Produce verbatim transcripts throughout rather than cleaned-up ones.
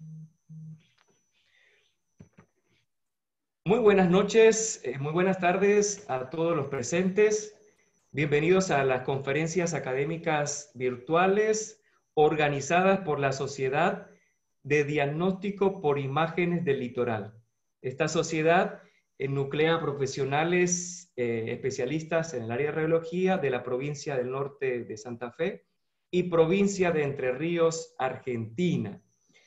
Muy buenas noches, eh, muy buenas tardes a todos los presentes. Bienvenidos a las conferencias académicas virtuales organizadas por la Sociedad de Diagnóstico por Imágenes del Litoral. Esta sociedad eh, nuclea profesionales eh, especialistas en el área de radiología de la provincia del norte de Santa Fe y provincia de Entre Ríos, Argentina.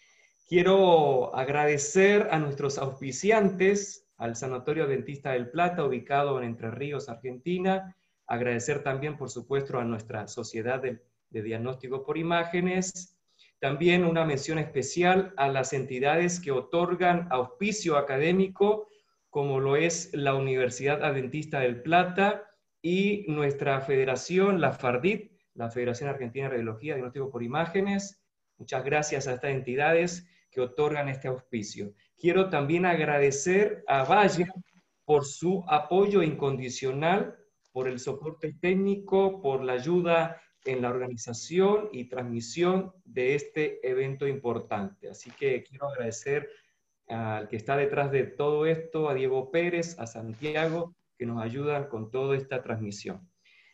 Quiero agradecer a nuestros auspiciantes, al Sanatorio Adventista del Plata, ubicado en Entre Ríos, Argentina. Agradecer también, por supuesto, a nuestra Sociedad de, de Diagnóstico por Imágenes. También una mención especial a las entidades que otorgan auspicio académico, como lo es la Universidad Adventista del Plata y nuestra federación, la FARDIT, la Federación Argentina de Radiología y Diagnóstico por Imágenes. Muchas gracias a estas entidades que otorgan este auspicio. Quiero también agradecer a Bayer por su apoyo incondicional, por el soporte técnico, por la ayuda en la organización y transmisión de este evento importante. Así que quiero agradecer al que está detrás de todo esto, a Diego Pérez, a Santiago, que nos ayudan con toda esta transmisión.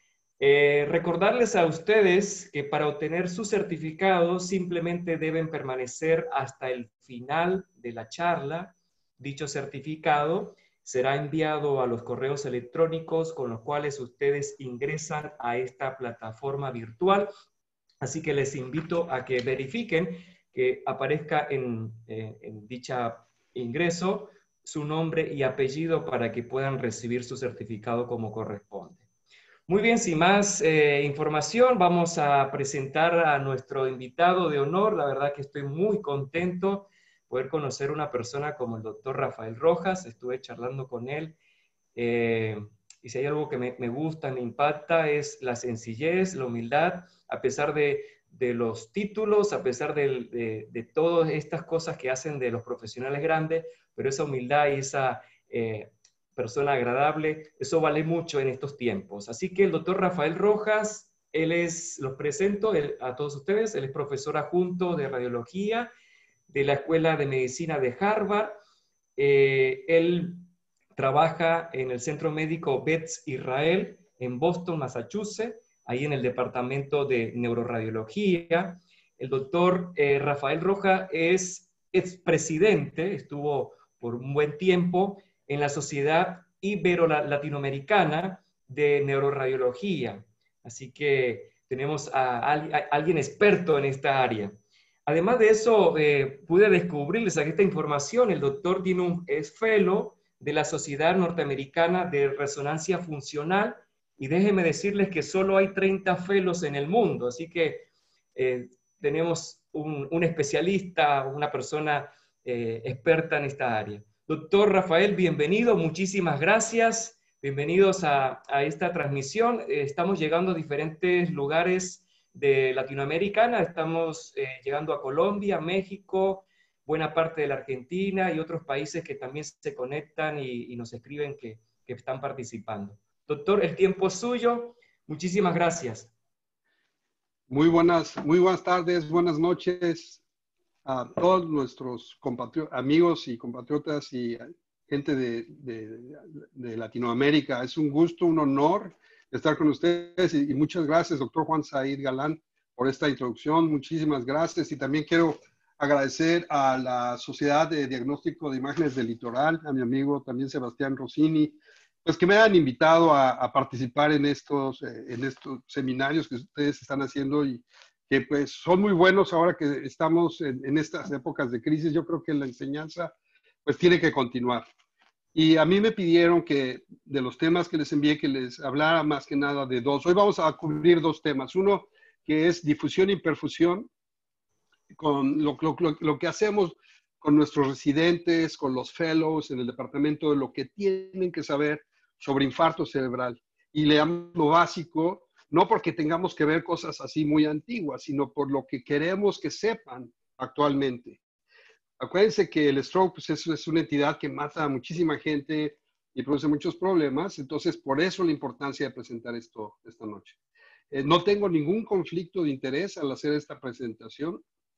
Eh, recordarles a ustedes que para obtener su certificado simplemente deben permanecer hasta el final de la charla. Dicho certificado será enviado a los correos electrónicos con los cuales ustedes ingresan a esta plataforma virtual. Así que les invito a que verifiquen que aparezca en, eh, en dicha ingreso su nombre y apellido para que puedan recibir su certificado como corresponde. Muy bien, sin más eh, información, vamos a presentar a nuestro invitado de honor. La verdad que estoy muy contento de poder conocer una persona como el doctor Rafael Rojas. Estuve charlando con él eh, y si hay algo que me, me gusta, me impacta, es la sencillez, la humildad, a pesar de, de los títulos, a pesar de, de, de todas estas cosas que hacen de los profesionales grandes, pero esa humildad y esa... Eh, persona agradable, eso vale mucho en estos tiempos. Así que el doctor Rafael Rojas, él es, los presento él, a todos ustedes, él es profesor adjunto de radiología de la Escuela de Medicina de Harvard. Eh, él trabaja en el Centro Médico Beth Israel en Boston, Massachusetts, ahí en el departamento de neuroradiología. El doctor eh, Rafael Rojas es expresidente, estuvo por un buen tiempo en la Sociedad Ibero-Latinoamericana de Neuroradiología. Así que tenemos a, a, a alguien experto en esta área. Además de eso, eh, pude descubrirles aquí esta información. El doctor tiene un, es fellow de la Sociedad Norteamericana de Resonancia Funcional y déjenme decirles que solo hay treinta fellows en el mundo. Así que eh, tenemos un, un especialista, una persona eh, experta en esta área. Doctor Rafael, bienvenido, muchísimas gracias. Bienvenidos a, a esta transmisión. Eh, estamos llegando a diferentes lugares de Latinoamérica. Estamos eh, llegando a Colombia, México, buena parte de la Argentina y otros países que también se conectan y, y nos escriben que, que están participando. Doctor, el tiempo es suyo. Muchísimas gracias. Muy buenas, muy buenas tardes, buenas noches a todos nuestros amigos y compatriotas y gente de, de, de Latinoamérica. Es un gusto, un honor estar con ustedes y, y muchas gracias, doctor Juan Said Galán, por esta introducción. Muchísimas gracias y también quiero agradecer a la Sociedad de Diagnóstico de Imágenes del Litoral, a mi amigo también Sebastián Rossini, pues que me han invitado a, a participar en estos, eh, en estos seminarios que ustedes están haciendo y que pues son muy buenos ahora que estamos en, en estas épocas de crisis. Yo creo que la enseñanza pues tiene que continuar. Y a mí me pidieron que de los temas que les envié que les hablara más que nada de dos. Hoy vamos a cubrir dos temas. Uno que es difusión y perfusión, con lo, lo, lo, lo que hacemos con nuestros residentes, con los fellows en el departamento, de lo que tienen que saber sobre infarto cerebral. Y le llamo lo básico, no porque tengamos que ver cosas así muy antiguas, sino por lo que queremos que sepan actualmente. Acuérdense que el stroke pues, es, es una entidad que mata a muchísima gente y produce muchos problemas, entonces por eso la importancia de presentar esto esta noche. Eh, no tengo ningún conflicto de interés al hacer esta presentación.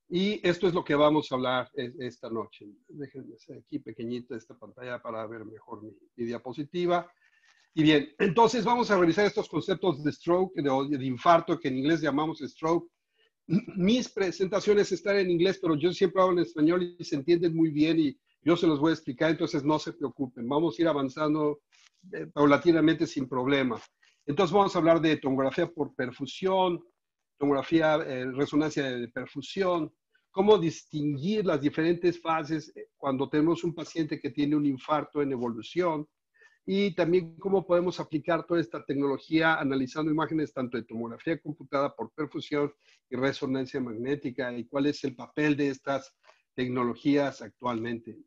Y esto es lo que vamos a hablar esta noche. Déjenme hacer aquí pequeñita esta pantalla para ver mejor mi, mi diapositiva. Y bien, entonces vamos a revisar estos conceptos de stroke, de, de infarto, que en inglés llamamos stroke. Mis presentaciones están en inglés, pero yo siempre hablo en español y se entienden muy bien y yo se los voy a explicar, entonces no se preocupen. Vamos a ir avanzando eh, paulatinamente sin problema. Entonces vamos a hablar de tomografía por perfusión, tomografía, eh, resonancia de perfusión, cómo distinguir las diferentes fases cuando tenemos un paciente que tiene un infarto en evolución, y también cómo podemos aplicar toda esta tecnología analizando imágenes tanto de tomografía computada por perfusión y resonancia magnética, y cuál es el papel de estas tecnologías actualmente.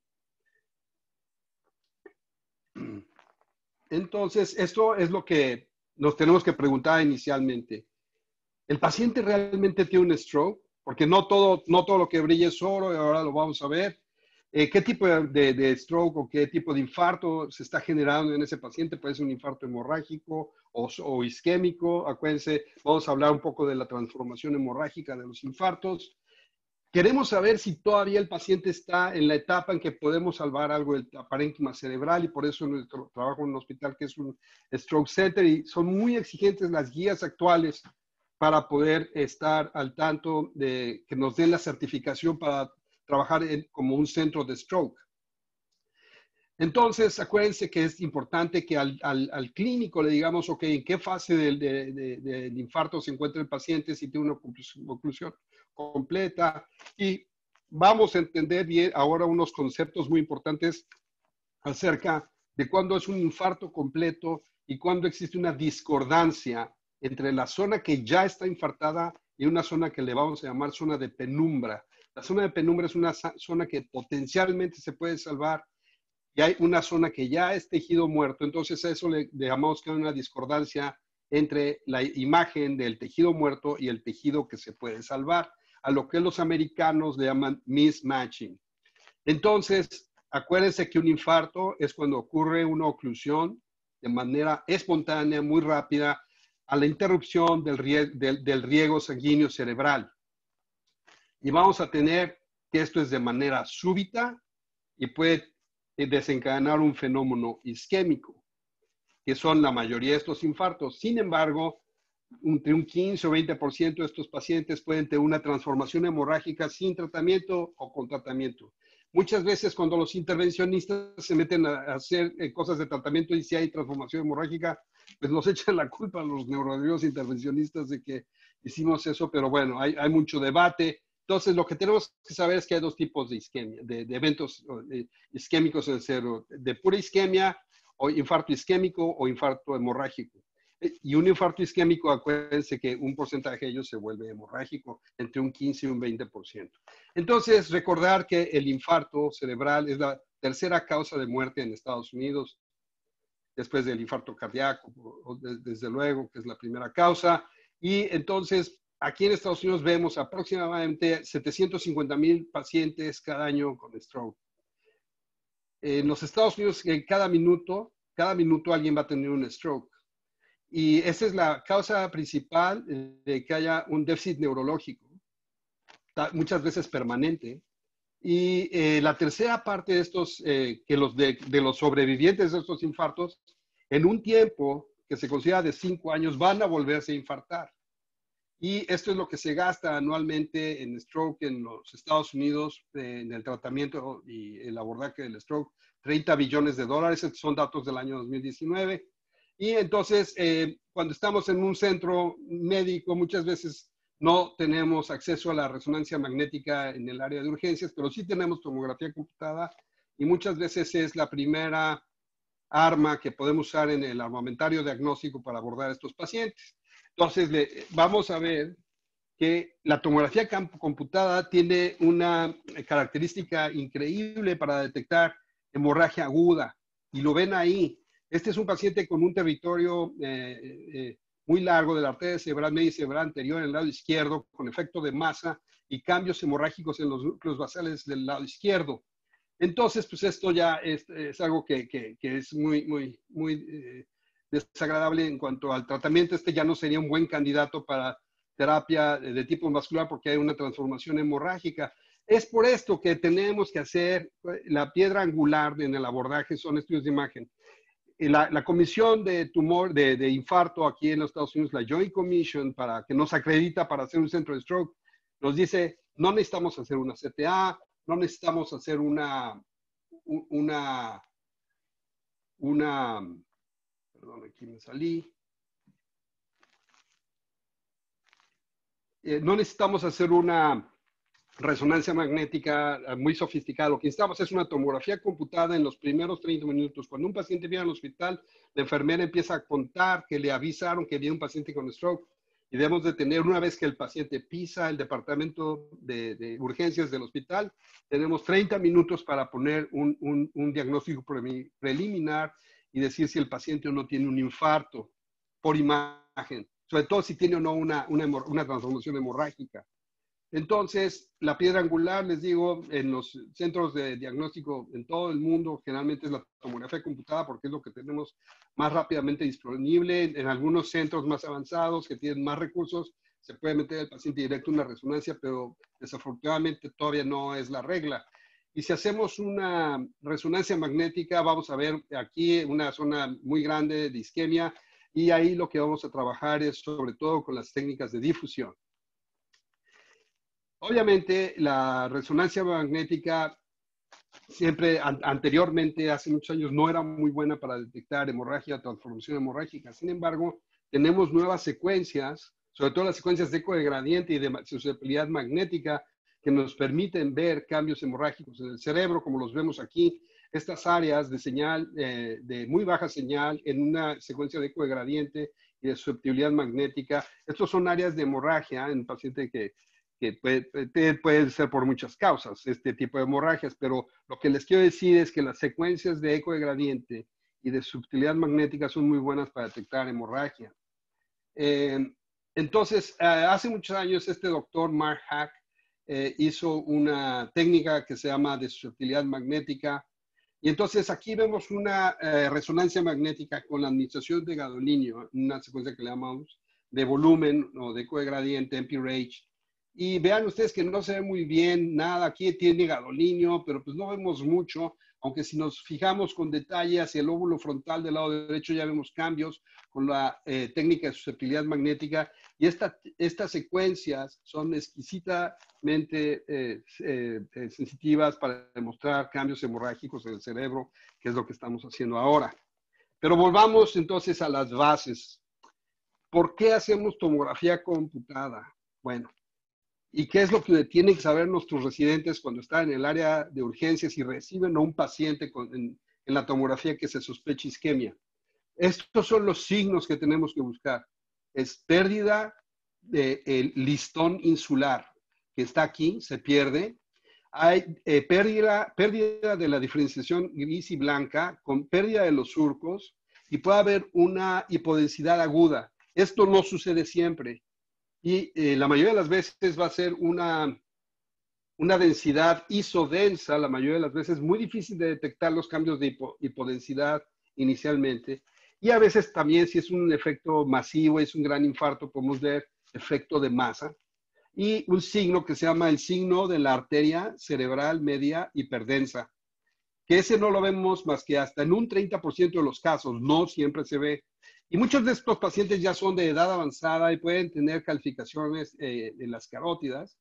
Entonces, esto es lo que nos tenemos que preguntar inicialmente. ¿El paciente realmente tiene un stroke? Porque no todo, no todo lo que brilla es oro, y ahora lo vamos a ver. Eh, ¿Qué tipo de, de stroke o qué tipo de infarto se está generando en ese paciente? Puede ser un infarto hemorrágico o, o isquémico. Acuérdense, vamos a hablar un poco de la transformación hemorrágica de los infartos. Queremos saber si todavía el paciente está en la etapa en que podemos salvar algo del parénquima cerebral, y por eso nuestro trabajo en un hospital que es un stroke center, y son muy exigentes las guías actuales para poder estar al tanto de que nos den la certificación para trabajar en, como un centro de stroke. Entonces, acuérdense que es importante que al, al, al clínico le digamos, ok, en qué fase del, de, de, del infarto se encuentra el paciente, si tiene una conclusión completa, y vamos a entender bien ahora unos conceptos muy importantes acerca de cuándo es un infarto completo y cuándo existe una discordancia entre la zona que ya está infartada y una zona que le vamos a llamar zona de penumbra. La zona de penumbra es una zona que potencialmente se puede salvar, y hay una zona que ya es tejido muerto. Entonces a eso le llamamos que hay una discordancia entre la imagen del tejido muerto y el tejido que se puede salvar, a lo que los americanos le llaman mismatching. Entonces, acuérdense que un infarto es cuando ocurre una oclusión de manera espontánea, muy rápida, a la interrupción del riego, del, del riego sanguíneo cerebral. Y vamos a tener que esto es de manera súbita y puede desencadenar un fenómeno isquémico, que son la mayoría de estos infartos. Sin embargo, entre un quince o veinte por ciento de estos pacientes pueden tener una transformación hemorrágica sin tratamiento o con tratamiento. Muchas veces cuando los intervencionistas se meten a hacer cosas de tratamiento y si hay transformación hemorrágica, pues nos echan la culpa a los neurólogos intervencionistas de que hicimos eso, pero bueno, hay, hay mucho debate. Entonces, lo que tenemos que saber es que hay dos tipos de isquemia, de, de eventos de isquémicos en el cerebro, de pura isquemia o infarto isquémico o infarto hemorrágico. Y un infarto isquémico, acuérdense que un porcentaje de ellos se vuelve hemorrágico, entre un quince y un veinte por ciento. Entonces, recordar que el infarto cerebral es la tercera causa de muerte en Estados Unidos, después del infarto cardíaco, desde luego, que es la primera causa. Y entonces, aquí en Estados Unidos vemos aproximadamente setecientos cincuenta mil pacientes cada año con stroke. En los Estados Unidos, cada minuto, cada minuto alguien va a tener un stroke. Y esa es la causa principal de que haya un déficit neurológico, muchas veces permanente. Y eh, la tercera parte de estos, eh, que los de, de los sobrevivientes de estos infartos, en un tiempo que se considera de cinco años, van a volverse a infartar. Y esto es lo que se gasta anualmente en stroke en los Estados Unidos, eh, en el tratamiento y el abordaje del stroke, treinta billones de dólares. Estos son datos del año dos mil diecinueve. Y entonces, eh, cuando estamos en un centro médico, muchas veces no tenemos acceso a la resonancia magnética en el área de urgencias, pero sí tenemos tomografía computada y muchas veces es la primera arma que podemos usar en el armamentario diagnóstico para abordar a estos pacientes. Entonces, le, vamos a ver que la tomografía computada tiene una característica increíble para detectar hemorragia aguda, y lo ven ahí. Este es un paciente con un territorio eh, eh, muy largo de la arteria cerebral media y cerebral anterior en el lado izquierdo, con efecto de masa y cambios hemorrágicos en los núcleos basales del lado izquierdo. Entonces, pues esto ya es, es algo que, que, que es muy, muy, muy eh, desagradable en cuanto al tratamiento. Este ya no sería un buen candidato para terapia de tipo vascular porque hay una transformación hemorrágica. Es por esto que tenemos que hacer la piedra angular en el abordaje, son estudios de imagen. La, la comisión de tumor, de, de infarto aquí en los Estados Unidos, la Joint Commission, para, que nos acredita para hacer un centro de stroke, nos dice, no necesitamos hacer una C T A, no necesitamos hacer una, una, una, perdón, aquí me salí. Eh, no necesitamos hacer una resonancia magnética muy sofisticada. Lo que necesitamos es una tomografía computada en los primeros treinta minutos. Cuando un paciente viene al hospital, la enfermera empieza a contar que le avisaron que viene un paciente con stroke y debemos de tener, una vez que el paciente pisa el departamento de, de urgencias del hospital, tenemos treinta minutos para poner un, un, un diagnóstico pre preliminar y decir si el paciente o no tiene un infarto por imagen, sobre todo si tiene o no una, una, una transformación hemorrágica. Entonces, la piedra angular, les digo, en los centros de diagnóstico en todo el mundo, generalmente es la tomografía computada porque es lo que tenemos más rápidamente disponible. En algunos centros más avanzados que tienen más recursos, se puede meter al paciente directo en una resonancia, pero desafortunadamente todavía no es la regla. Y si hacemos una resonancia magnética, vamos a ver aquí una zona muy grande de isquemia, y ahí lo que vamos a trabajar es sobre todo con las técnicas de difusión. Obviamente, la resonancia magnética siempre an anteriormente, hace muchos años, no era muy buena para detectar hemorragia, transformación hemorrágica. Sin embargo, tenemos nuevas secuencias, sobre todo las secuencias de eco de gradiente y de susceptibilidad magnética, que nos permiten ver cambios hemorrágicos en el cerebro, como los vemos aquí, estas áreas de señal, eh, de muy baja señal, en una secuencia de eco de gradiente y de susceptibilidad magnética. Estos son áreas de hemorragia en un paciente que que puede, puede ser por muchas causas, este tipo de hemorragias, pero lo que les quiero decir es que las secuencias de eco de gradiente y de subtilidad magnética son muy buenas para detectar hemorragia. Eh, entonces, eh, hace muchos años este doctor Mark Hack eh, hizo una técnica que se llama de susceptibilidad magnética, y entonces aquí vemos una eh, resonancia magnética con la administración de gadolinio, una secuencia que le llamamos de volumen o de eco de gradiente, M P R A H. Y vean ustedes que no se ve muy bien nada. Aquí tiene gadolinio, pero pues no vemos mucho. Aunque si nos fijamos con detalle hacia el lóbulo frontal del lado derecho, ya vemos cambios con la eh, técnica de susceptibilidad magnética. Y esta, estas secuencias son exquisitamente eh, eh, eh, sensitivas para demostrar cambios hemorrágicos en el cerebro, que es lo que estamos haciendo ahora. Pero volvamos entonces a las bases. ¿Por qué hacemos tomografía computada? Bueno, ¿y qué es lo que tienen que saber nuestros residentes cuando están en el área de urgencias y reciben a un paciente con, en, en la tomografía que se sospecha isquemia? Estos son los signos que tenemos que buscar. Es pérdida del listón insular, que está aquí, se pierde. Hay eh, pérdida, pérdida de la diferenciación gris y blanca, con pérdida de los surcos, y puede haber una hipodensidad aguda. Esto no sucede siempre. Y eh, la mayoría de las veces va a ser una, una densidad isodensa, la mayoría de las veces muy difícil de detectar los cambios de hipo, hipodensidad inicialmente. Y a veces también si es un efecto masivo, es un gran infarto, podemos ver efecto de masa. Y un signo que se llama el signo de la arteria cerebral media hiperdensa, que ese no lo vemos más que hasta en un treinta por ciento de los casos, no siempre se ve. Y muchos de estos pacientes ya son de edad avanzada y pueden tener calcificaciones eh, en las carótidas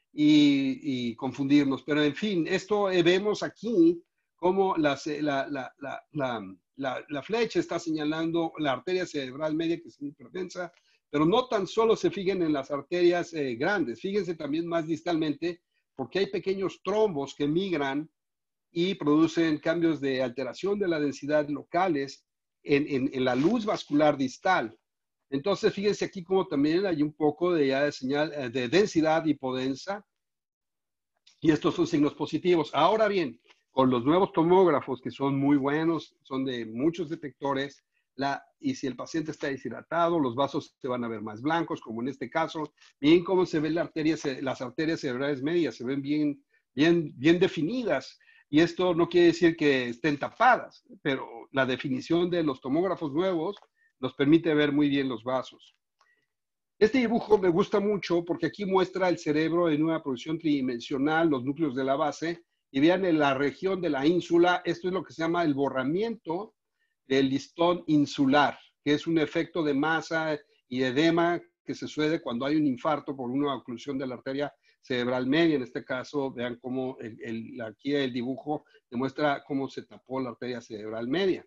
y, y confundirnos. Pero en fin, esto eh, vemos aquí cómo la, la, la, la, la, la, la flecha está señalando la arteria cerebral media, que es hiperdensa, pero no tan solo se fijen en las arterias eh, grandes, fíjense también más distalmente, porque hay pequeños trombos que migran y producen cambios de alteración de la densidad locales en, en, en la luz vascular distal. Entonces, fíjense aquí como también hay un poco de, ya de señal de densidad hipodensa, y estos son signos positivos. Ahora bien, con los nuevos tomógrafos, que son muy buenos, son de muchos detectores, la, y si el paciente está deshidratado, los vasos se van a ver más blancos, como en este caso, bien cómo se ven la arteria, las arterias cerebrales medias, se ven bien, bien, bien definidas. Y esto no quiere decir que estén tapadas, pero la definición de los tomógrafos nuevos nos permite ver muy bien los vasos. Este dibujo me gusta mucho porque aquí muestra el cerebro en una posición tridimensional, los núcleos de la base, y vean en la región de la ínsula, esto es lo que se llama el borramiento del listón insular, que es un efecto de masa y edema que se sucede cuando hay un infarto por una oclusión de la arteria cerebral media. En este caso, vean cómo el, el, aquí el dibujo demuestra cómo se tapó la arteria cerebral media.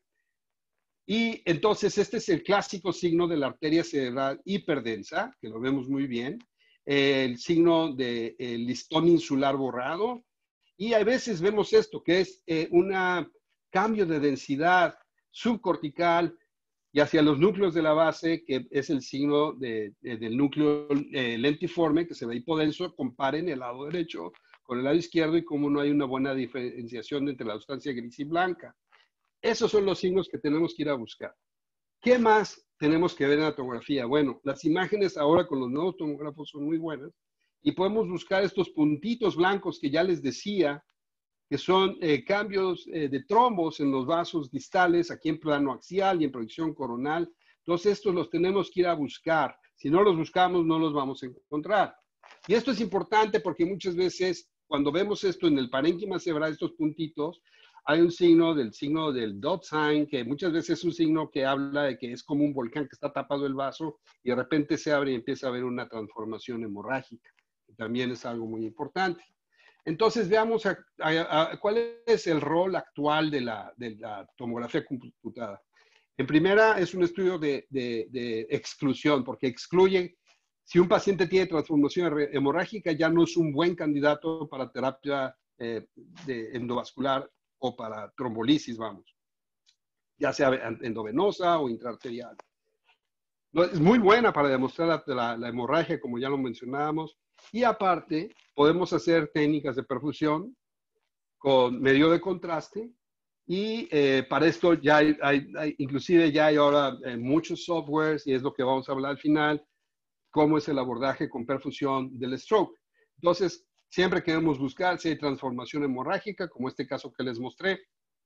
Y entonces este es el clásico signo de la arteria cerebral hiperdensa, que lo vemos muy bien, el signo del de, listón insular borrado, y a veces vemos esto, que es eh, un cambio de densidad subcortical y hacia los núcleos de la base, que es el signo de, de, del núcleo eh, lentiforme, que se ve hipodenso. Comparen el lado derecho con el lado izquierdo y cómo no hay una buena diferenciación entre la sustancia gris y blanca. Esos son los signos que tenemos que ir a buscar. ¿Qué más tenemos que ver en la tomografía? Bueno, las imágenes ahora con los nuevos tomógrafos son muy buenas y podemos buscar estos puntitos blancos que ya les decía, que son eh, cambios eh, de trombos en los vasos distales, aquí en plano axial y en proyección coronal. Entonces, estos los tenemos que ir a buscar. Si no los buscamos, no los vamos a encontrar. Y esto es importante porque muchas veces, cuando vemos esto en el parénquima cerebral, estos puntitos, hay un signo del signo del dot sign, que muchas veces es un signo que habla de que es como un volcán que está tapado el vaso y de repente se abre y empieza a haber una transformación hemorrágica, que también es algo muy importante. Entonces, veamos a, a, a, cuál es el rol actual de la, de la tomografía computada. En primera, es un estudio de, de, de exclusión, porque excluye, si un paciente tiene transformación hemorrágica, ya no es un buen candidato para terapia eh, de endovascular o para trombolisis, vamos, ya sea endovenosa o intraarterial. Es muy buena para demostrar la, la, la hemorragia, como ya lo mencionábamos, y aparte podemos hacer técnicas de perfusión con medio de contraste, y eh, para esto ya hay, hay, hay, inclusive ya hay ahora eh, muchos softwares, y es lo que vamos a hablar al final, cómo es el abordaje con perfusión del stroke. Entonces, siempre queremos buscar si hay transformación hemorrágica, como este caso que les mostré.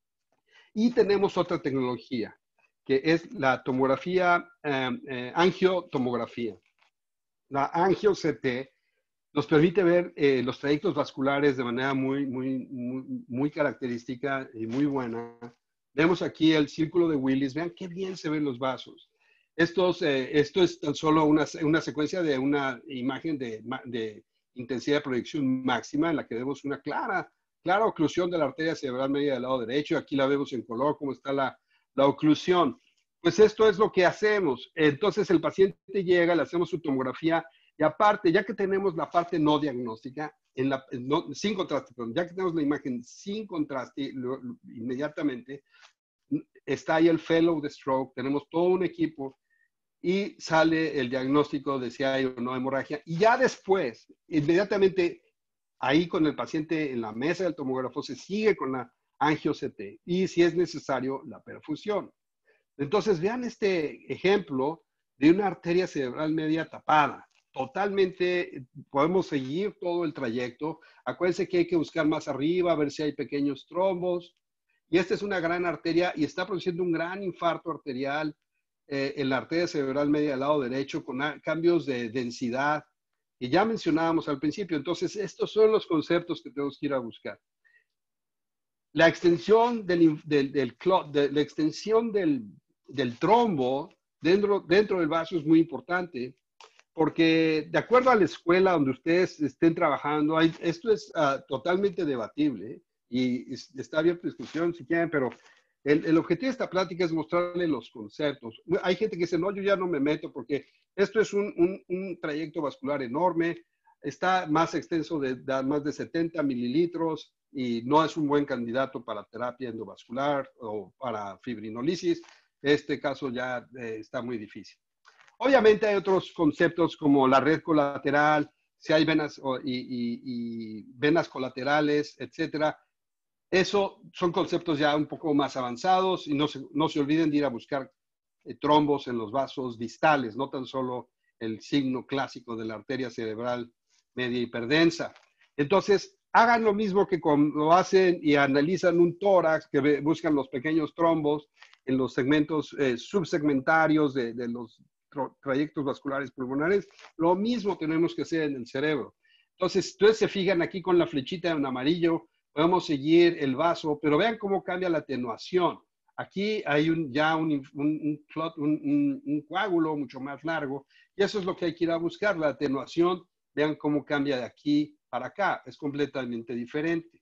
Y tenemos otra tecnología, que es la tomografía, eh, eh, angiotomografía. La angio-C T nos permite ver eh, los trayectos vasculares de manera muy, muy, muy, muy característica y muy buena. Vemos aquí el círculo de Willis. Vean qué bien se ven los vasos. Estos, eh, esto es tan solo una, una secuencia de una imagen de, de intensidad de proyección máxima en la que vemos una clara, clara oclusión de la arteria cerebral media del lado derecho. Aquí la vemos en color, cómo está la, la oclusión. Pues esto es lo que hacemos. Entonces el paciente llega, le hacemos su tomografía y aparte, ya que tenemos la parte no diagnóstica, en la, no, sin contraste, perdón, ya que tenemos la imagen sin contraste, lo, lo, inmediatamente está ahí el fellow de stroke, tenemos todo un equipo y sale el diagnóstico de si hay o no hemorragia. Y ya después, inmediatamente, ahí con el paciente en la mesa del tomógrafo, se sigue con la angio-C T y, si es necesario, la perfusión. Entonces, vean este ejemplo de una arteria cerebral media tapada. Totalmente, podemos seguir todo el trayecto. Acuérdense que hay que buscar más arriba, a ver si hay pequeños trombos. Y esta es una gran arteria y está produciendo un gran infarto arterial eh, en la arteria cerebral media del lado derecho con cambios de densidad que ya mencionábamos al principio. Entonces, estos son los conceptos que tenemos que ir a buscar. La extensión del, del, del, de, la extensión del, del trombo dentro, dentro del vaso es muy importante, porque de acuerdo a la escuela donde ustedes estén trabajando, hay, esto es uh, totalmente debatible, ¿eh? Y es, está abierta discusión si quieren, pero el, el objetivo de esta plática es mostrarle los conceptos. Hay gente que dice, no, yo ya no me meto porque esto es un, un, un trayecto vascular enorme, está más extenso de, de más de setenta mililitros y no es un buen candidato para terapia endovascular o para fibrinolisis. Este caso ya eh, está muy difícil. Obviamente hay otros conceptos como la red colateral, si hay venas o, y, y, y venas colaterales, etcétera. Eso son conceptos ya un poco más avanzados y no se, no se olviden de ir a buscar eh, trombos en los vasos distales, no tan solo el signo clásico de la arteria cerebral media hiperdensa. Entonces, hagan lo mismo que cuando hacen y analizan un tórax, que ve, buscan los pequeños trombos en los segmentos eh, subsegmentarios de, de los tra trayectos vasculares pulmonares. Lo mismo tenemos que hacer en el cerebro. Entonces, ustedes se fijan aquí con la flechita en amarillo, podemos seguir el vaso, pero vean cómo cambia la atenuación. Aquí hay un, ya un, un, un, un, un coágulo mucho más largo, y eso es lo que hay que ir a buscar, la atenuación. Vean cómo cambia de aquí para acá, es completamente diferente.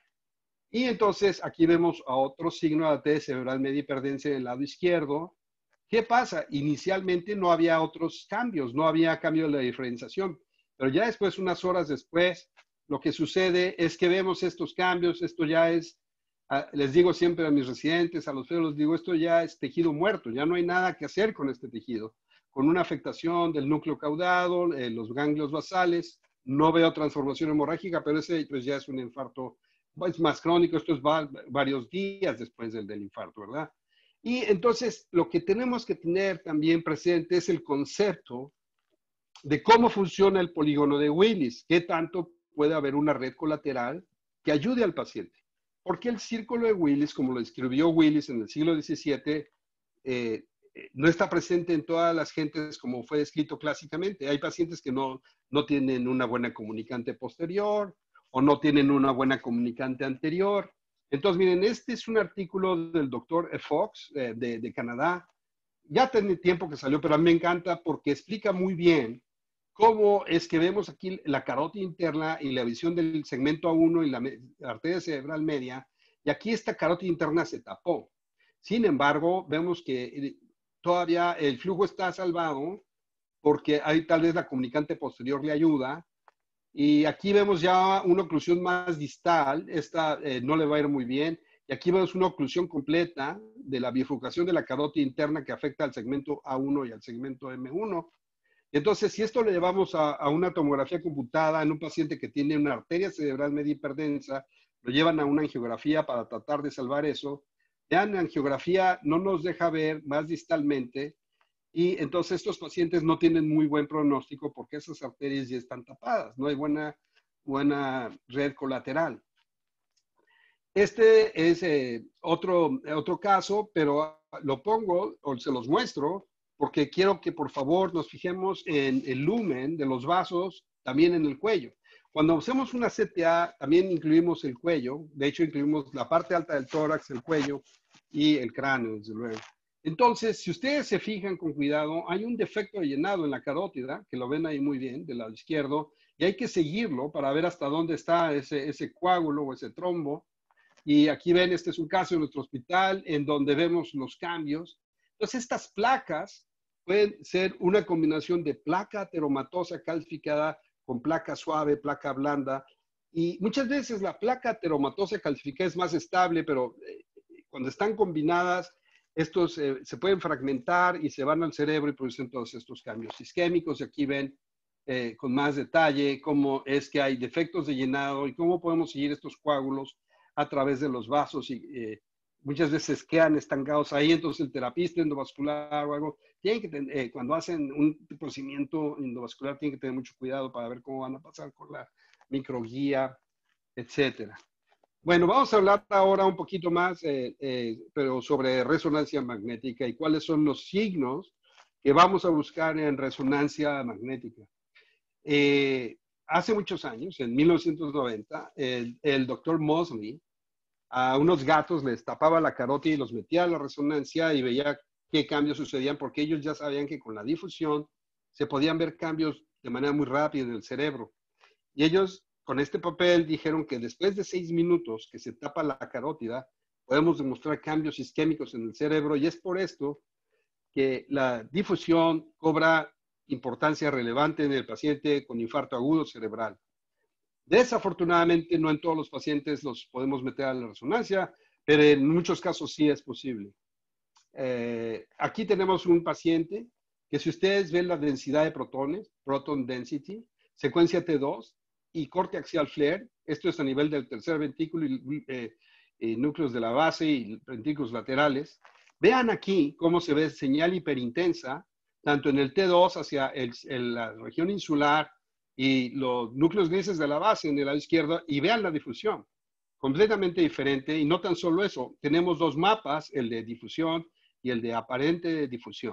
Y entonces aquí vemos a otro signo de arteria cerebral media hiperdensa en el lado izquierdo. ¿Qué pasa? Inicialmente no había otros cambios, no había cambio de la diferenciación, pero ya después, unas horas después, lo que sucede es que vemos estos cambios. Esto ya es, les digo siempre a mis residentes, a los feos, les digo, esto ya es tejido muerto, ya no hay nada que hacer con este tejido, con una afectación del núcleo caudado, eh, los ganglios basales. No veo transformación hemorrágica, pero ese pues ya es un infarto, es más crónico, esto es va, varios días después del, del infarto, ¿verdad? Y entonces lo que tenemos que tener también presente es el concepto de cómo funciona el polígono de Willis, qué tanto puede haber una red colateral que ayude al paciente. Porque el círculo de Willis, como lo describió Willis en el siglo diecisiete, eh, no está presente en todas las gentes como fue descrito clásicamente. Hay pacientes que no, no tienen una buena comunicante posterior o no tienen una buena comunicante anterior. Entonces, miren, este es un artículo del doctor Fox eh, de, de Canadá. Ya tiene tiempo que salió, pero a mí me encanta porque explica muy bien cómo es que vemos aquí la carótida interna y la visión del segmento A uno y la, la arteria cerebral media, y aquí esta carótida interna se tapó. Sin embargo, vemos que todavía el flujo está salvado porque ahí tal vez la comunicante posterior le ayuda. Y aquí vemos ya una oclusión más distal, esta eh, no le va a ir muy bien. Y aquí vemos una oclusión completa de la bifurcación de la carótida interna que afecta al segmento A uno y al segmento M uno. Entonces, si esto le llevamos a, a una tomografía computada en un paciente que tiene una arteria cerebral media hiperdensa, lo llevan a una angiografía para tratar de salvar eso. Vean, la angiografía no nos deja ver más distalmente, y entonces estos pacientes no tienen muy buen pronóstico porque esas arterias ya están tapadas, no hay buena, buena red colateral. Este es eh, otro, otro caso, pero lo pongo o se los muestro porque quiero que por favor nos fijemos en el lumen de los vasos, también en el cuello. Cuando hacemos una C T A, también incluimos el cuello. De hecho, incluimos la parte alta del tórax, el cuello y el cráneo, desde luego. Entonces, si ustedes se fijan con cuidado, hay un defecto de llenado en la carótida, que lo ven ahí muy bien, del lado izquierdo, y hay que seguirlo para ver hasta dónde está ese, ese coágulo o ese trombo. Y aquí ven, este es un caso en nuestro hospital en donde vemos los cambios. Entonces, estas placas pueden ser una combinación de placa ateromatosa calcificada con placa suave, placa blanda. Y muchas veces la placa ateromatosa calcificada es más estable, pero eh, cuando están combinadas, estos eh, se pueden fragmentar y se van al cerebro y producen todos estos cambios isquémicos. Y aquí ven eh, con más detalle cómo es que hay defectos de llenado y cómo podemos seguir estos coágulos a través de los vasos, y eh, muchas veces quedan estancados ahí. Entonces el terapista endovascular o algo, tiene que tener, eh, cuando hacen un procedimiento endovascular, tienen que tener mucho cuidado para ver cómo van a pasar con la microguía, etcétera. Bueno, vamos a hablar ahora un poquito más, eh, eh, pero sobre resonancia magnética y cuáles son los signos que vamos a buscar en resonancia magnética. Eh, hace muchos años, en mil novecientos noventa, el, el doctor Mosley a unos gatos les tapaba la carótida y los metía a la resonancia y veía qué cambios sucedían, porque ellos ya sabían que con la difusión se podían ver cambios de manera muy rápida en el cerebro. Y ellos con este papel dijeron que después de seis minutos que se tapa la carótida, podemos demostrar cambios isquémicos en el cerebro, y es por esto que la difusión cobra importancia relevante en el paciente con infarto agudo cerebral. Desafortunadamente, no en todos los pacientes los podemos meter a la resonancia, pero en muchos casos sí es posible. Eh, aquí tenemos un paciente que, si ustedes ven la densidad de protones, proton density, secuencia T dos y corte axial flare, esto es a nivel del tercer ventrículo y eh, eh, núcleos de la base y ventrículos laterales. Vean aquí cómo se ve señal hiperintensa, tanto en el T dos hacia el, el, la región insular y los núcleos grises de la base en el lado izquierdo, y vean la difusión, completamente diferente. Y no tan solo eso, tenemos dos mapas, el de difusión y el de aparente difusión.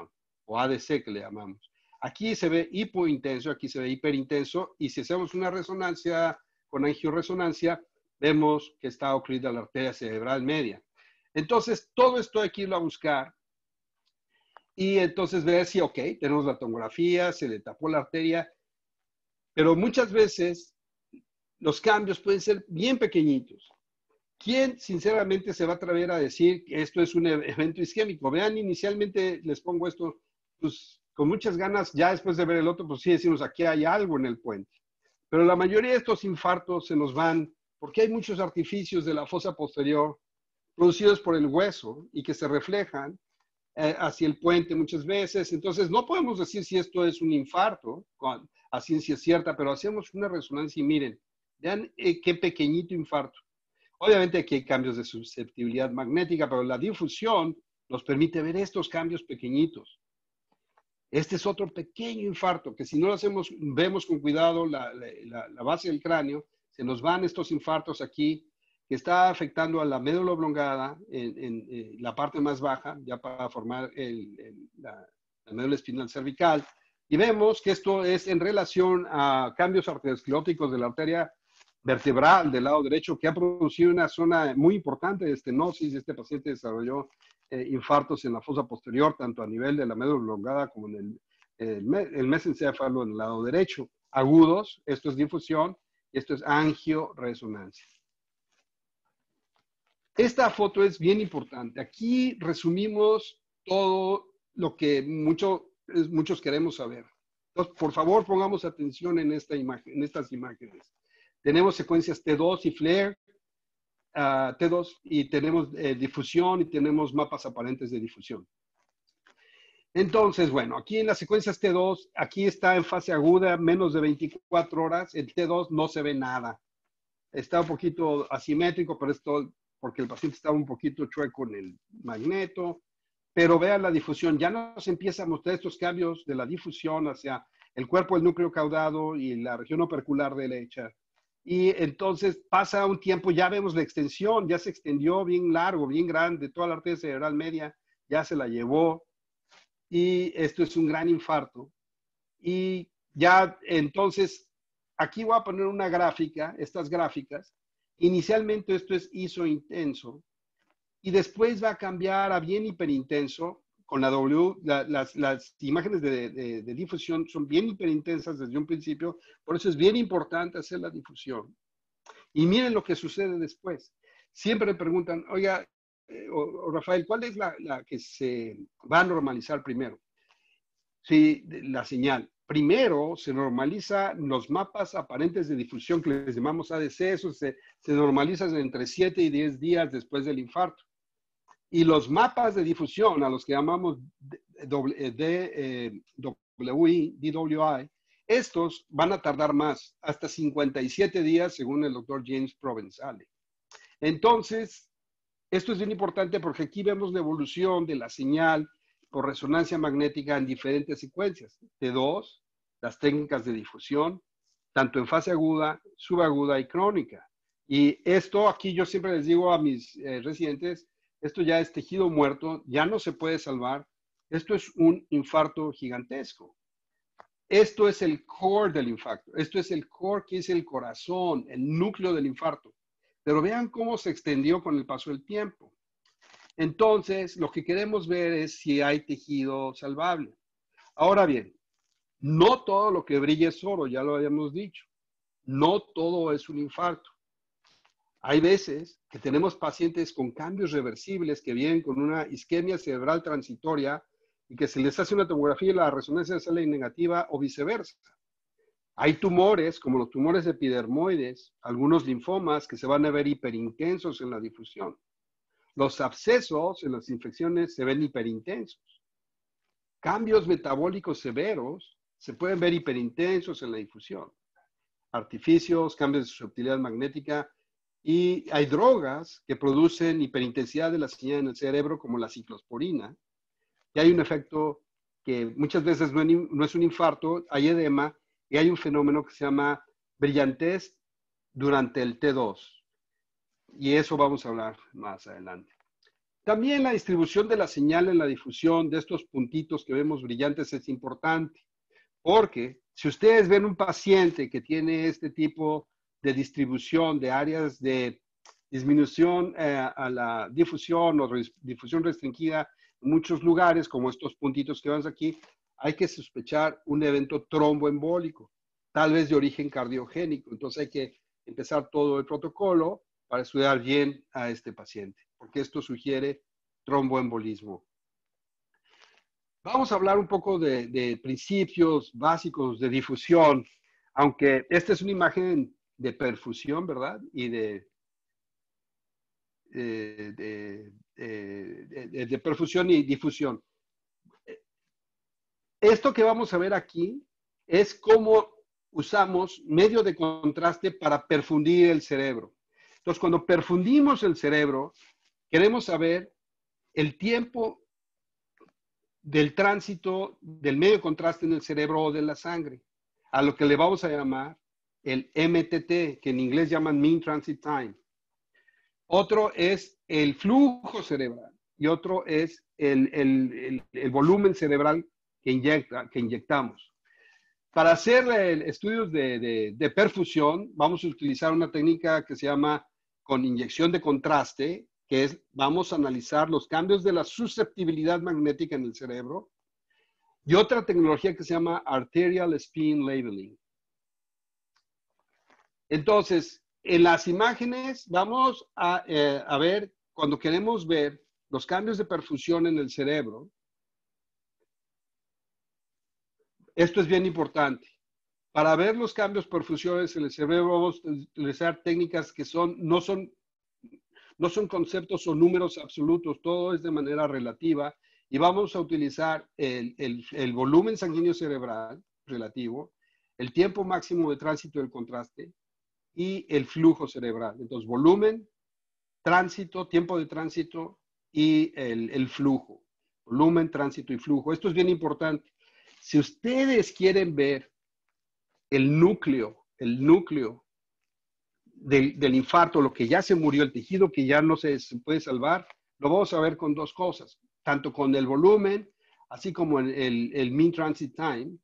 o A D C que le llamamos. Aquí se ve hipointenso, aquí se ve hiperintenso, y si hacemos una resonancia con angioresonancia, vemos que está ocluida la arteria cerebral media. Entonces, todo esto hay que irlo a buscar y entonces ver si, ok, tenemos la tomografía, se le tapó la arteria, pero muchas veces los cambios pueden ser bien pequeñitos. ¿Quién sinceramente se va a atrever a decir que esto es un evento isquémico? Vean, inicialmente les pongo esto, pues con muchas ganas, ya después de ver el otro, pues sí decimos, aquí hay algo en el puente. Pero la mayoría de estos infartos se nos van porque hay muchos artificios de la fosa posterior producidos por el hueso y que se reflejan eh, hacia el puente muchas veces. Entonces, no podemos decir si esto es un infarto con, a ciencia cierta, pero hacemos una resonancia y miren, vean eh, qué pequeñito infarto. Obviamente aquí hay cambios de susceptibilidad magnética, pero la difusión nos permite ver estos cambios pequeñitos. Este es otro pequeño infarto que si no lo hacemos, vemos con cuidado la, la, la base del cráneo, se nos van estos infartos aquí, que está afectando a la médula oblongada en, en, en la parte más baja, ya para formar el, el, la, la médula espinal cervical. Y vemos que esto es en relación a cambios arterioscleróticos de la arteria vertebral del lado derecho, que ha producido una zona muy importante de estenosis. Este paciente desarrolló eh, infartos en la fosa posterior, tanto a nivel de la médula oblongada como en el, el, el mesencéfalo en el lado derecho. Agudos, esto es difusión, esto es angioresonancia. Esta foto es bien importante. Aquí resumimos todo lo que mucho, muchos queremos saber. Entonces, por favor, pongamos atención en, esta imagen, en estas imágenes. Tenemos secuencias T dos y FLAIR, uh, T dos, y tenemos eh, difusión y tenemos mapas aparentes de difusión. Entonces, bueno, aquí en las secuencias T dos, aquí está en fase aguda, menos de veinticuatro horas. El T dos no se ve nada. Está un poquito asimétrico, pero esto porque el paciente estaba un poquito chueco en el magneto. Pero vean la difusión, ya nos empieza a mostrar estos cambios de la difusión hacia el cuerpo del núcleo caudado y la región opercular derecha. Y entonces pasa un tiempo, ya vemos la extensión, ya se extendió bien largo, bien grande, toda la arteria cerebral media ya se la llevó. Y esto es un gran infarto. Y ya entonces, aquí voy a poner una gráfica, estas gráficas. Inicialmente esto es isointenso y después va a cambiar a bien hiperintenso con la W. La, las, las imágenes de, de, de difusión son bien hiperintensas desde un principio, por eso es bien importante hacer la difusión. Y miren lo que sucede después. Siempre me preguntan, oiga, eh, o, o Rafael, ¿cuál es la, la que se va a normalizar primero? Sí, la señal. Primero se normalizan los mapas aparentes de difusión que les llamamos A D C, eso se, se normalizan entre siete y diez días después del infarto. Y los mapas de difusión, a los que llamamos D W I, D W I, estos van a tardar más, hasta cincuenta y siete días, según el doctor James Provenzale. Entonces, esto es bien importante porque aquí vemos la evolución de la señal por resonancia magnética en diferentes secuencias. T dos, las técnicas de difusión, tanto en fase aguda, subaguda y crónica. Y esto aquí yo siempre les digo a mis eh, residentes, esto ya es tejido muerto, ya no se puede salvar. Esto es un infarto gigantesco. Esto es el core del infarto. Esto es el core que es el corazón, el núcleo del infarto. Pero vean cómo se extendió con el paso del tiempo. Entonces, lo que queremos ver es si hay tejido salvable. Ahora bien, no todo lo que brilla es oro, ya lo habíamos dicho. No todo es un infarto. Hay veces que tenemos pacientes con cambios reversibles que vienen con una isquemia cerebral transitoria y que se les hace una tomografía y la resonancia sale negativa o viceversa. Hay tumores, como los tumores epidermoides, algunos linfomas que se van a ver hiperintensos en la difusión. Los abscesos en las infecciones se ven hiperintensos. Cambios metabólicos severos se pueden ver hiperintensos en la difusión. Artificios, cambios de susceptibilidad magnética, y hay drogas que producen hiperintensidad de la señal en el cerebro, como la ciclosporina. Y hay un efecto que muchas veces no es un infarto, hay edema, y hay un fenómeno que se llama brillantez durante el T dos. Y eso vamos a hablar más adelante. También la distribución de la señal en la difusión de estos puntitos que vemos brillantes es importante, porque si ustedes ven un paciente que tiene este tipo de distribución de áreas de disminución eh, a la difusión o difusión restringida en muchos lugares, como estos puntitos que vemos aquí, hay que sospechar un evento tromboembólico, tal vez de origen cardiogénico. Entonces hay que empezar todo el protocolo para estudiar bien a este paciente, porque esto sugiere tromboembolismo. Vamos a hablar un poco de, de principios básicos de difusión, aunque esta es una imagen de perfusión, ¿verdad? Y de, de, de, de, de perfusión y difusión. Esto que vamos a ver aquí es cómo usamos medio de contraste para perfundir el cerebro. Entonces, cuando perfundimos el cerebro, queremos saber el tiempo del tránsito del medio de contraste en el cerebro o de la sangre, a lo que le vamos a llamar el M T T, que en inglés llaman Mean Transit Time. Otro es el flujo cerebral y otro es el, el, el, el volumen cerebral que, inyecta, que inyectamos. Para hacer el, estudios de, de, de perfusión, vamos a utilizar una técnica que se llama con inyección de contraste, que es, vamos a analizar los cambios de la susceptibilidad magnética en el cerebro, y otra tecnología que se llama Arterial Spin Labeling. Entonces, en las imágenes vamos a, eh, a ver, cuando queremos ver los cambios de perfusión en el cerebro, esto es bien importante. Para ver los cambios perfusiones en el cerebro vamos a utilizar técnicas que son, no son No son conceptos o números absolutos, todo es de manera relativa y vamos a utilizar el, el, el volumen sanguíneo cerebral relativo, el tiempo máximo de tránsito del contraste y el flujo cerebral. Entonces, volumen, tránsito, tiempo de tránsito y el, el flujo. Volumen, tránsito y flujo. Esto es bien importante. Si ustedes quieren ver el núcleo, el núcleo Del, del infarto, lo que ya se murió, el tejido que ya no se, se puede salvar, lo vamos a ver con dos cosas, tanto con el volumen, así como el, el, el mean transit time,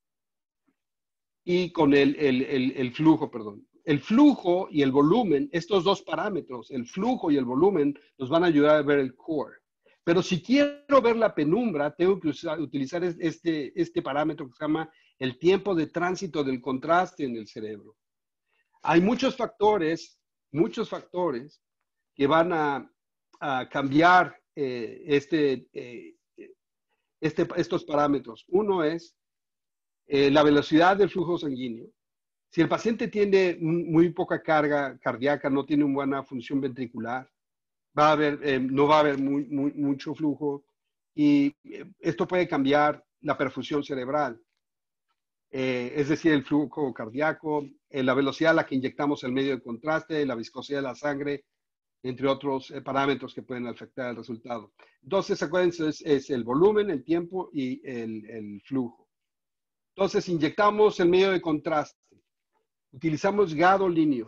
y con el, el, el, el flujo, perdón. El flujo y el volumen, estos dos parámetros, el flujo y el volumen, nos van a ayudar a ver el core. Pero si quiero ver la penumbra, tengo que usar, utilizar este, este parámetro que se llama el tiempo de tránsito del contraste en el cerebro. Hay muchos factores, muchos factores que van a, a cambiar eh, este, eh, este, estos parámetros. Uno es eh, la velocidad del flujo sanguíneo. Si el paciente tiene muy poca carga cardíaca, no tiene una buena función ventricular, va a haber, eh, no va a haber muy, muy, mucho flujo y esto puede cambiar la perfusión cerebral. Eh, es decir, el flujo cardíaco, eh, la velocidad a la que inyectamos el medio de contraste, la viscosidad de la sangre, entre otros eh, parámetros que pueden afectar el resultado. Entonces, acuérdense, es, es el volumen, el tiempo y el, el flujo. Entonces, inyectamos el medio de contraste. Utilizamos gadolíneo.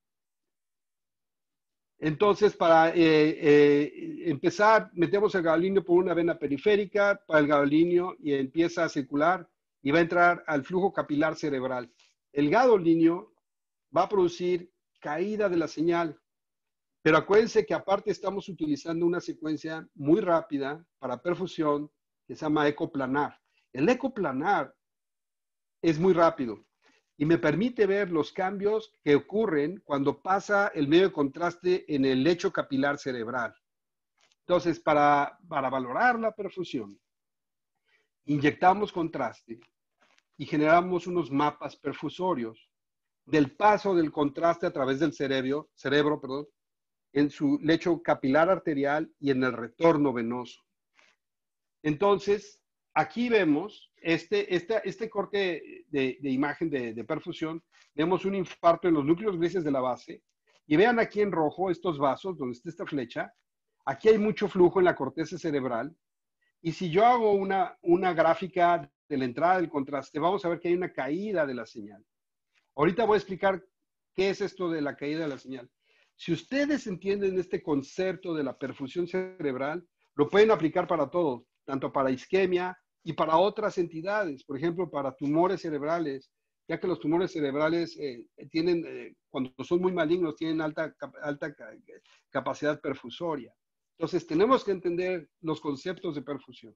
Entonces, para eh, eh, empezar, metemos el gadolíneo por una vena periférica, para el gadolíneo y empieza a circular y va a entrar al flujo capilar cerebral. El gadolíneo va a producir caída de la señal, pero acuérdense que aparte estamos utilizando una secuencia muy rápida para perfusión que se llama ecoplanar. El ecoplanar es muy rápido y me permite ver los cambios que ocurren cuando pasa el medio de contraste en el lecho capilar cerebral. Entonces, para, para valorar la perfusión, inyectamos contraste y generamos unos mapas perfusorios del paso del contraste a través del cerebro, cerebro perdón, en su lecho capilar arterial y en el retorno venoso. Entonces, aquí vemos este, este, este corte de, de imagen de, de perfusión, vemos un infarto en los núcleos grises de la base, y vean aquí en rojo estos vasos, donde está esta flecha, aquí hay mucho flujo en la corteza cerebral, y si yo hago una, una gráfica de la entrada del contraste, vamos a ver que hay una caída de la señal. Ahorita voy a explicar qué es esto de la caída de la señal. Si ustedes entienden este concepto de la perfusión cerebral, lo pueden aplicar para todo, tanto para isquemia y para otras entidades, por ejemplo, para tumores cerebrales, ya que los tumores cerebrales eh, tienen, eh, cuando son muy malignos, tienen alta, alta capacidad perfusoria. Entonces, tenemos que entender los conceptos de perfusión.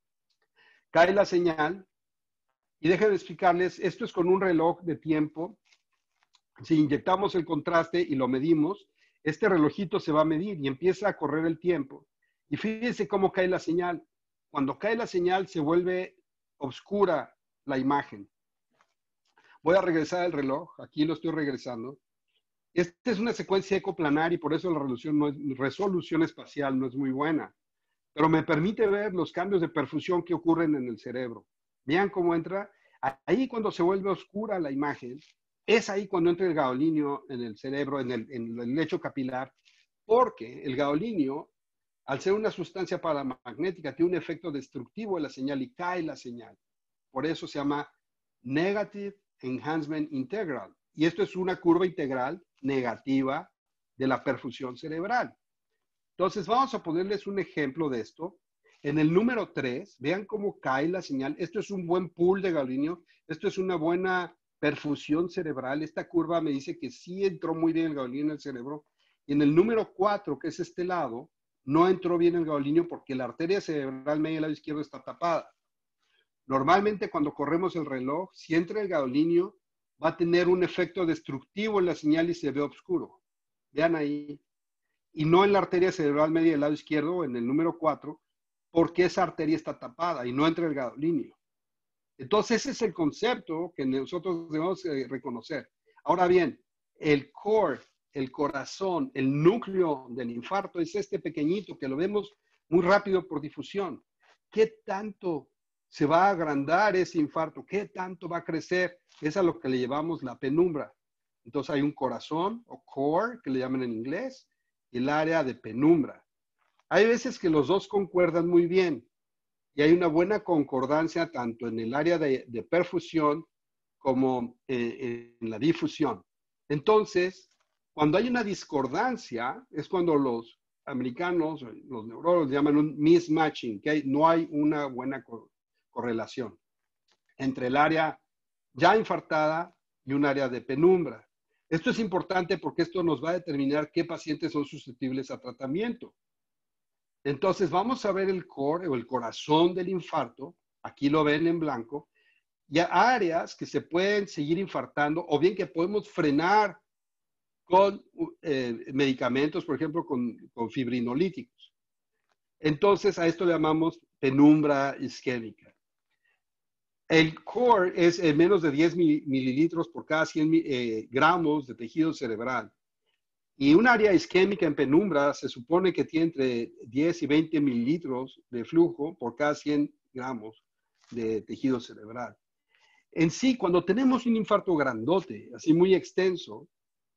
Cae la señal, y déjenme explicarles, esto es con un reloj de tiempo. Si inyectamos el contraste y lo medimos, este relojito se va a medir y empieza a correr el tiempo. Y fíjense cómo cae la señal. Cuando cae la señal se vuelve oscura la imagen. Voy a regresar al reloj, aquí lo estoy regresando. Esta es una secuencia ecoplanar y por eso la resolución, no es, resolución espacial no es muy buena. Pero me permite ver los cambios de perfusión que ocurren en el cerebro. Vean cómo entra. Ahí cuando se vuelve oscura la imagen, es ahí cuando entra el gadolinio en el cerebro, en el, en el lecho capilar, porque el gadolinio, al ser una sustancia paramagnética, tiene un efecto destructivo en la señal y cae la señal. Por eso se llama Negative Enhancement Integral. Y esto es una curva integral negativa de la perfusión cerebral. Entonces, vamos a ponerles un ejemplo de esto. En el número tres, vean cómo cae la señal. Esto es un buen pool de gadolinio. Esto es una buena perfusión cerebral. Esta curva me dice que sí entró muy bien el gadolinio en el cerebro. Y en el número cuatro, que es este lado, no entró bien el gadolinio porque la arteria cerebral media del lado izquierdo está tapada. Normalmente cuando corremos el reloj, si entra el gadolinio, va a tener un efecto destructivo en la señal y se ve oscuro. Vean ahí. Y no en la arteria cerebral media del lado izquierdo, en el número cuatro, porque esa arteria está tapada y no entra el gadolinio. Entonces, ese es el concepto que nosotros debemos eh, reconocer. Ahora bien, el core, el corazón, el núcleo del infarto es este pequeñito que lo vemos muy rápido por difusión. ¿Qué tanto se va a agrandar ese infarto? ¿Qué tanto va a crecer? Es a lo que le llamamos la penumbra. Entonces, hay un corazón o core, que le llaman en inglés, y el área de penumbra. Hay veces que los dos concuerdan muy bien y hay una buena concordancia tanto en el área de, de perfusión como eh, en la difusión. Entonces, cuando hay una discordancia, es cuando los americanos, los neurólogos llaman un mismatching, que hay, no hay una buena co correlación entre el área ya infartada y un área de penumbra. Esto es importante porque esto nos va a determinar qué pacientes son susceptibles a tratamiento. Entonces, vamos a ver el core o el corazón del infarto. Aquí lo ven en blanco. Y hay áreas que se pueden seguir infartando o bien que podemos frenar con eh, medicamentos, por ejemplo, con, con fibrinolíticos. Entonces, a esto le llamamos penumbra isquémica. El core es eh, menos de diez mililitros por cada cien eh, gramos de tejido cerebral. Y un área isquémica en penumbra se supone que tiene entre diez y veinte mililitros de flujo por cada cien gramos de tejido cerebral. En sí, cuando tenemos un infarto grandote, así muy extenso,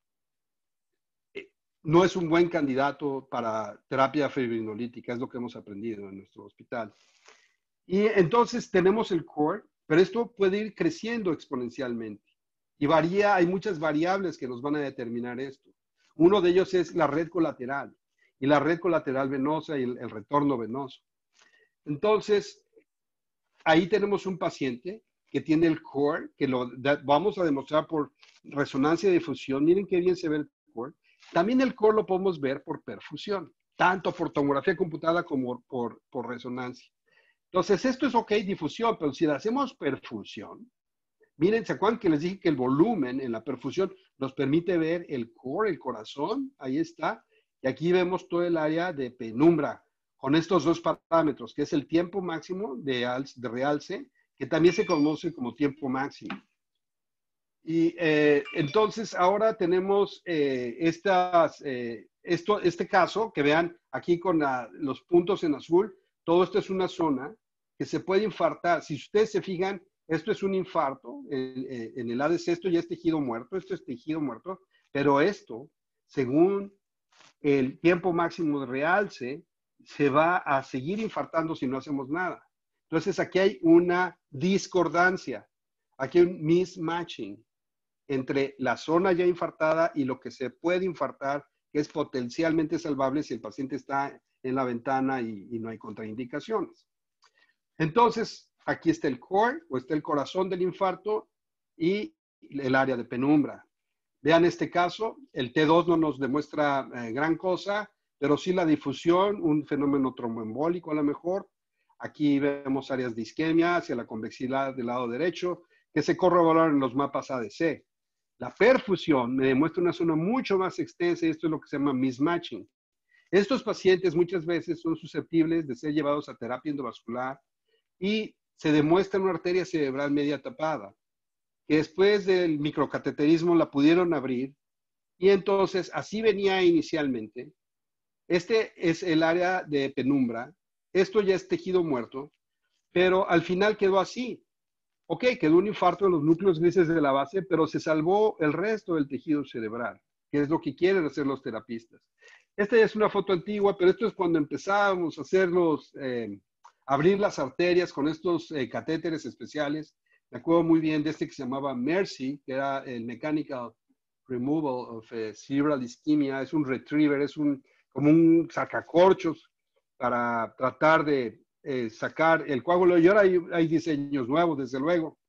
no es un buen candidato para terapia fibrinolítica, es lo que hemos aprendido en nuestro hospital. Y entonces tenemos el core, pero esto puede ir creciendo exponencialmente. Y varía, hay muchas variables que nos van a determinar esto. Uno de ellos es la red colateral, y la red colateral venosa y el, el retorno venoso. Entonces, ahí tenemos un paciente que tiene el core, que lo da, vamos a demostrar por resonancia de difusión. Miren qué bien se ve el core. También el core lo podemos ver por perfusión, tanto por tomografía computada como por, por resonancia. Entonces, esto es ok, difusión, pero si le hacemos perfusión, miren, ¿se acuerdan que les dije que el volumen en la perfusión nos permite ver el core, el corazón? Ahí está. Y aquí vemos todo el área de penumbra con estos dos parámetros, que es el tiempo máximo de, de realce, que también se conoce como tiempo máximo. Y eh, entonces ahora tenemos eh, estas, eh, esto, este caso, que vean aquí con la, los puntos en azul, todo esto es una zona que se puede infartar. Si ustedes se fijan, esto es un infarto, en, en el A D C esto ya es tejido muerto, esto es tejido muerto, pero esto, según el tiempo máximo de realce, se va a seguir infartando si no hacemos nada. Entonces aquí hay una discordancia, aquí hay un mismatching entre la zona ya infartada y lo que se puede infartar que es potencialmente salvable si el paciente está en la ventana y, y no hay contraindicaciones. Entonces, aquí está el core, o está el corazón del infarto y el área de penumbra. Vean este caso, el T dos no nos demuestra eh, gran cosa, pero sí la difusión, un fenómeno tromboembólico a lo mejor. Aquí vemos áreas de isquemia hacia la convexidad del lado derecho, que se corroboran en los mapas A D C. La perfusión me demuestra una zona mucho más extensa y esto es lo que se llama mismatching. Estos pacientes muchas veces son susceptibles de ser llevados a terapia endovascular y se demuestra una arteria cerebral media tapada, que después del microcateterismo la pudieron abrir y entonces así venía inicialmente. Este es el área de penumbra, esto ya es tejido muerto, pero al final quedó así. Ok, quedó un infarto en los núcleos grises de la base, pero se salvó el resto del tejido cerebral, que es lo que quieren hacer los terapistas. Esta ya es una foto antigua, pero esto es cuando empezábamos a hacerlos, eh, abrir las arterias con estos eh, catéteres especiales. Me acuerdo muy bien de este que se llamaba Mercy, que era el Mechanical Removal of uh, Cerebral Ischemia. Es un retriever, es un, como un sacacorchos para tratar de eh, sacar el coágulo. Y ahora hay, hay diseños nuevos, desde luego.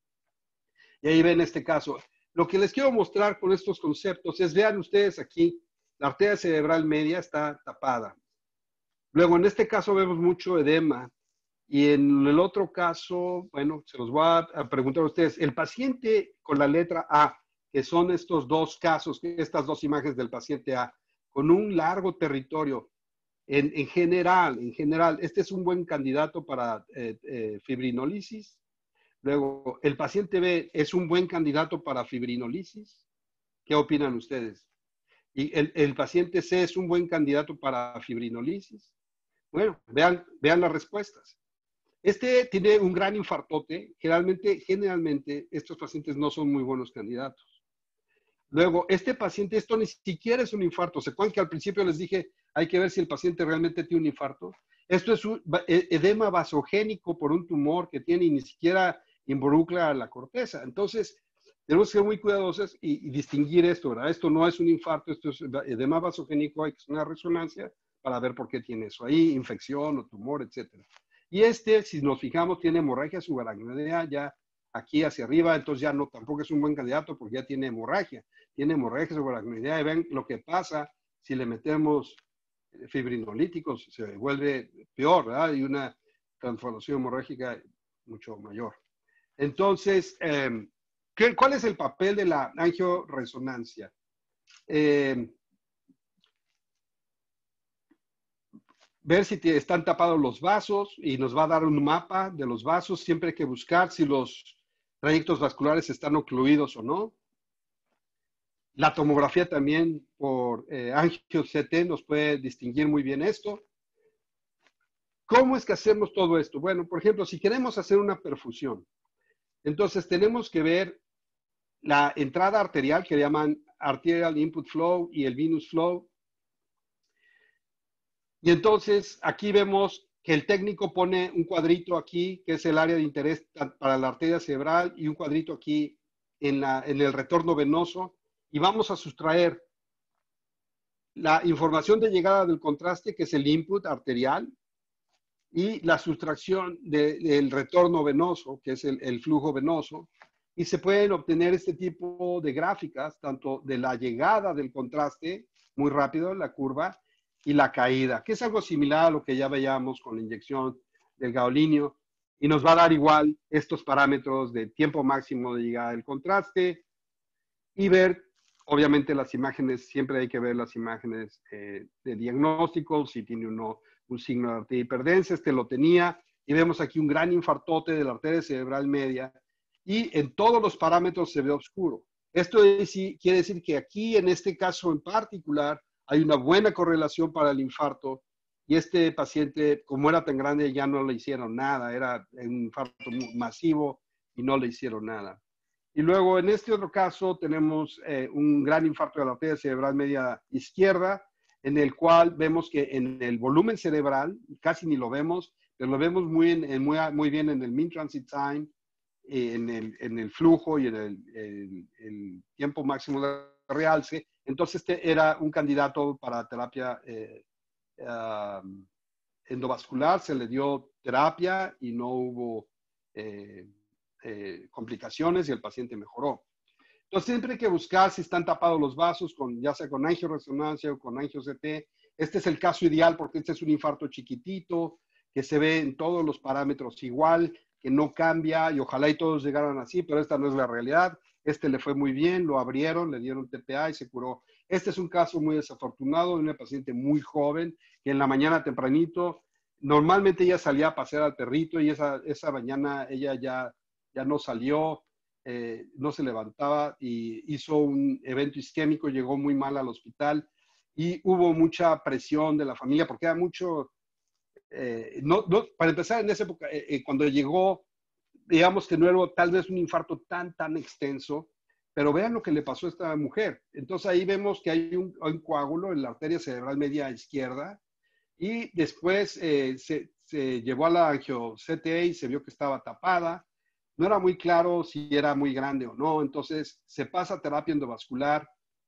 Y ahí ven este caso. Lo que les quiero mostrar con estos conceptos es, vean ustedes aquí, la arteria cerebral media está tapada. Luego, en este caso vemos mucho edema. Y en el otro caso, bueno, se los voy a preguntar a ustedes. El paciente con la letra A, que son estos dos casos, estas dos imágenes del paciente A, con un largo territorio, en, en general, en general, este es un buen candidato para eh, eh, fibrinolisis. Luego, el paciente B es un buen candidato para fibrinolisis. ¿Qué opinan ustedes? Y el, el paciente C es un buen candidato para fibrinolisis. Bueno, vean, vean las respuestas. Este tiene un gran infartote. Generalmente, generalmente, estos pacientes no son muy buenos candidatos. Luego, este paciente, esto ni siquiera es un infarto. ¿Se acuerdan que al principio les dije, hay que ver si el paciente realmente tiene un infarto? Esto es un edema vasogénico por un tumor que tiene y ni siquiera involucra a la corteza. Entonces, tenemos que ser muy cuidadosos y, y distinguir esto, ¿verdad? Esto no es un infarto, esto es edema vasogénico, hay que hacer una resonancia para ver por qué tiene eso ahí, infección o tumor, etcétera. Y este, si nos fijamos, tiene hemorragia subaracnoidea ya aquí hacia arriba, entonces ya no, tampoco es un buen candidato porque ya tiene hemorragia. Tiene hemorragia subaracnoidea y ven lo que pasa si le metemos fibrinolíticos, se vuelve peor, ¿verdad? Y una transformación hemorrágica mucho mayor. Entonces, eh, ¿qué, ¿cuál es el papel de la angioresonancia? Eh, ver si están tapados los vasos y nos va a dar un mapa de los vasos. Siempre hay que buscar si los trayectos vasculares están ocluidos o no. La tomografía también por eh, angio-C T nos puede distinguir muy bien esto. ¿Cómo es que hacemos todo esto? Bueno, por ejemplo, si queremos hacer una perfusión, entonces tenemos que ver la entrada arterial, que llaman arterial input flow y el venous flow. Y entonces aquí vemos que el técnico pone un cuadrito aquí, que es el área de interés para la arteria cerebral, y un cuadrito aquí en, la, en el retorno venoso, y vamos a sustraer la información de llegada del contraste, que es el input arterial, y la sustracción de, del retorno venoso, que es el, el flujo venoso, y se pueden obtener este tipo de gráficas, tanto de la llegada del contraste, muy rápido, la curva, y la caída, que es algo similar a lo que ya veíamos con la inyección del gaolinio, y nos va a dar igual estos parámetros de tiempo máximo de llegada del contraste, y ver, obviamente, las imágenes, siempre hay que ver las imágenes eh, de diagnóstico, si tiene uno un signo de arteria hiperdensa, este lo tenía, y vemos aquí un gran infartote de la arteria cerebral media, y en todos los parámetros se ve oscuro. Esto es, quiere decir que aquí, en este caso en particular, hay una buena correlación para el infarto, y este paciente, como era tan grande, ya no le hicieron nada, era un infarto masivo y no le hicieron nada. Y luego, en este otro caso, tenemos eh, un gran infarto de la arteria cerebral media izquierda, en el cual vemos que en el volumen cerebral, casi ni lo vemos, pero lo vemos muy, en, muy, muy bien en el mean transit time, en el, en el flujo y en el, el, el tiempo máximo de realce, Entonces este era un candidato para terapia eh, uh, endovascular, se le dio terapia y no hubo eh, eh, complicaciones y el paciente mejoró. Entonces siempre hay que buscar si están tapados los vasos, con, ya sea con angioresonancia o con angio-C T. Este es el caso ideal porque este es un infarto chiquitito, que se ve en todos los parámetros igual, que no cambia, y ojalá y todos llegaran así, pero esta no es la realidad. Este le fue muy bien, lo abrieron, le dieron T P A y se curó. Este es un caso muy desafortunado de una paciente muy joven, que en la mañana tempranito, normalmente ella salía a pasear al perrito y esa, esa mañana ella ya, ya no salió, eh, no se levantaba y hizo un evento isquémico, llegó muy mal al hospital y hubo mucha presión de la familia porque era mucho... Eh, no, no, para empezar, en esa época, eh, eh, cuando llegó, digamos que no era tal vez un infarto tan, tan extenso, pero vean lo que le pasó a esta mujer. Entonces ahí vemos que hay un, hay un coágulo en la arteria cerebral media izquierda y después eh, se, se llevó a la angio-C T y se vio que estaba tapada. No era muy claro si era muy grande o no, entonces se pasa a terapia endovascular.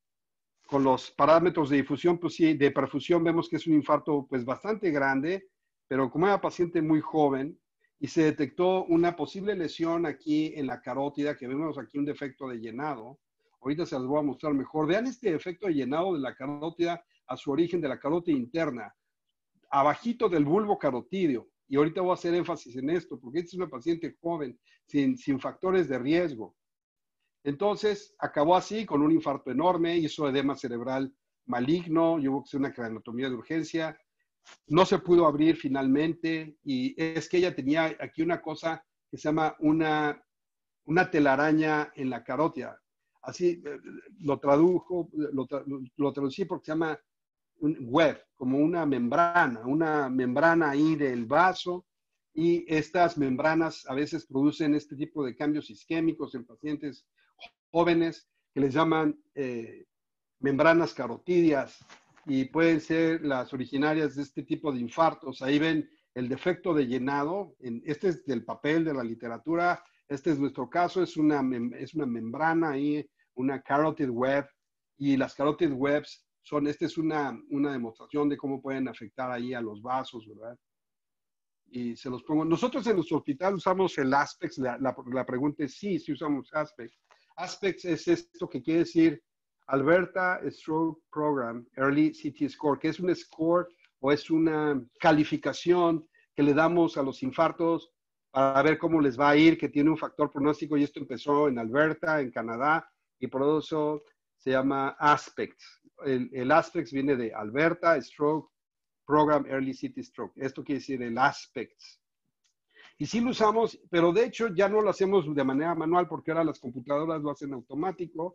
Con los parámetros de difusión, pues sí, de perfusión vemos que es un infarto pues bastante grande, pero como era paciente muy joven y se detectó una posible lesión aquí en la carótida, que vemos aquí un defecto de llenado. Ahorita se las voy a mostrar mejor. Vean este defecto de llenado de la carótida a su origen de la carótida interna, abajito del bulbo carotídeo. Y ahorita voy a hacer énfasis en esto, porque esta es una paciente joven, sin, sin factores de riesgo. Entonces, acabó así, con un infarto enorme, hizo edema cerebral maligno, y hubo que hacer una craneotomía de urgencia. No se pudo abrir finalmente, y es que ella tenía aquí una cosa que se llama una, una telaraña en la carótida. Así lo tradujo, lo, lo traducí porque se llama un web, como una membrana, una membrana ahí del vaso, y estas membranas a veces producen este tipo de cambios isquémicos en pacientes jóvenes que les llaman eh, membranas carotídeas y pueden ser las originarias de este tipo de infartos. Ahí ven el defecto de llenado. En, este es del papel de la literatura. Este es nuestro caso. Es una, es una membrana ahí, una carotid web. Y las carotid webs son, esta es una, una demostración de cómo pueden afectar ahí a los vasos, ¿verdad? Y se los pongo. Nosotros en nuestro hospital usamos el Aspex. La, la, la pregunta es sí, sí usamos Aspex. Aspex es esto que quiere decir Alberta Stroke Program Early C T Score, que es un score o es una calificación que le damos a los infartos para ver cómo les va a ir, que tiene un factor pronóstico, y esto empezó en Alberta, en Canadá, y por eso se llama Aspex. El, el Aspex viene de Alberta Stroke Program Early C T Stroke. Esto quiere decir el Aspex. Y sí lo usamos, pero de hecho ya no lo hacemos de manera manual porque ahora las computadoras lo hacen automático.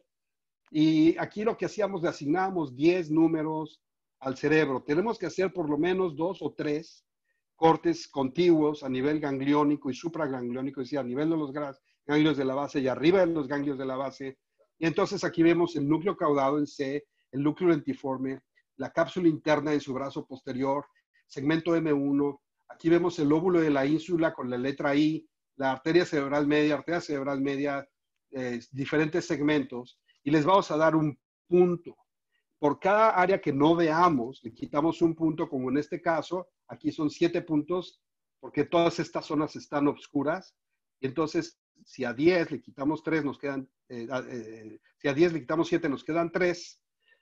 Y aquí lo que hacíamos, le asignábamos diez números al cerebro. Tenemos que hacer por lo menos dos o tres cortes contiguos a nivel gangliónico y supragangliónico, es decir, a nivel de los ganglios de la base y arriba de los ganglios de la base. Y entonces aquí vemos el núcleo caudado en C, el núcleo lentiforme, la cápsula interna en su brazo posterior, segmento M uno. Aquí vemos el lóbulo de la ínsula con la letra I, la arteria cerebral media, arteria cerebral media, eh, diferentes segmentos, y les vamos a dar un punto. Por cada área que no veamos, le quitamos un punto, como en este caso, aquí son siete puntos, porque todas estas zonas están oscuras. Y entonces, si a diez le quitamos tres, nos quedan, eh, eh, si a diez le quitamos siete, nos quedan tres,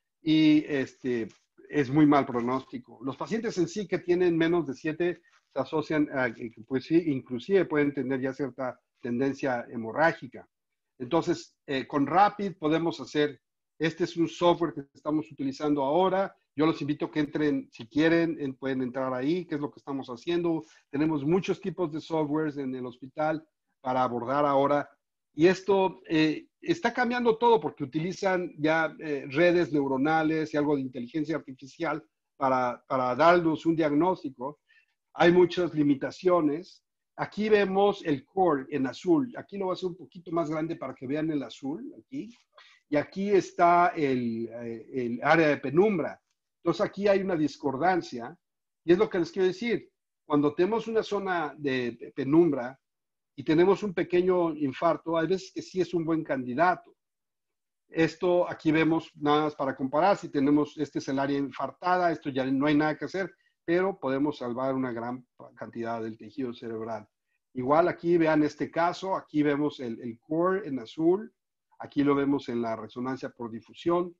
y este, es muy mal pronóstico. Los pacientes en sí que tienen menos de siete se asocian, a, pues sí, inclusive pueden tener ya cierta tendencia hemorrágica. Entonces, eh, con Rapid podemos hacer, este es un software que estamos utilizando ahora. Yo los invito a que entren, si quieren, en, pueden entrar ahí, que es lo que estamos haciendo. Tenemos muchos tipos de softwares en el hospital para abordar ahora. Y esto eh, está cambiando todo porque utilizan ya eh, redes neuronales y algo de inteligencia artificial para, para darnos un diagnóstico. Hay muchas limitaciones. Aquí vemos el core en azul. Aquí lo voy a hacer un poquito más grande para que vean el azul, aquí. Y aquí está el, el área de penumbra. Entonces aquí hay una discordancia. Y es lo que les quiero decir. Cuando tenemos una zona de penumbra y tenemos un pequeño infarto, hay veces que sí es un buen candidato. Esto aquí vemos nada más para comparar. Si tenemos, este es el área infartada, esto ya no hay nada que hacer, pero podemos salvar una gran cantidad del tejido cerebral. Igual aquí vean este caso, aquí vemos el, el core en azul, aquí lo vemos en la resonancia por difusión.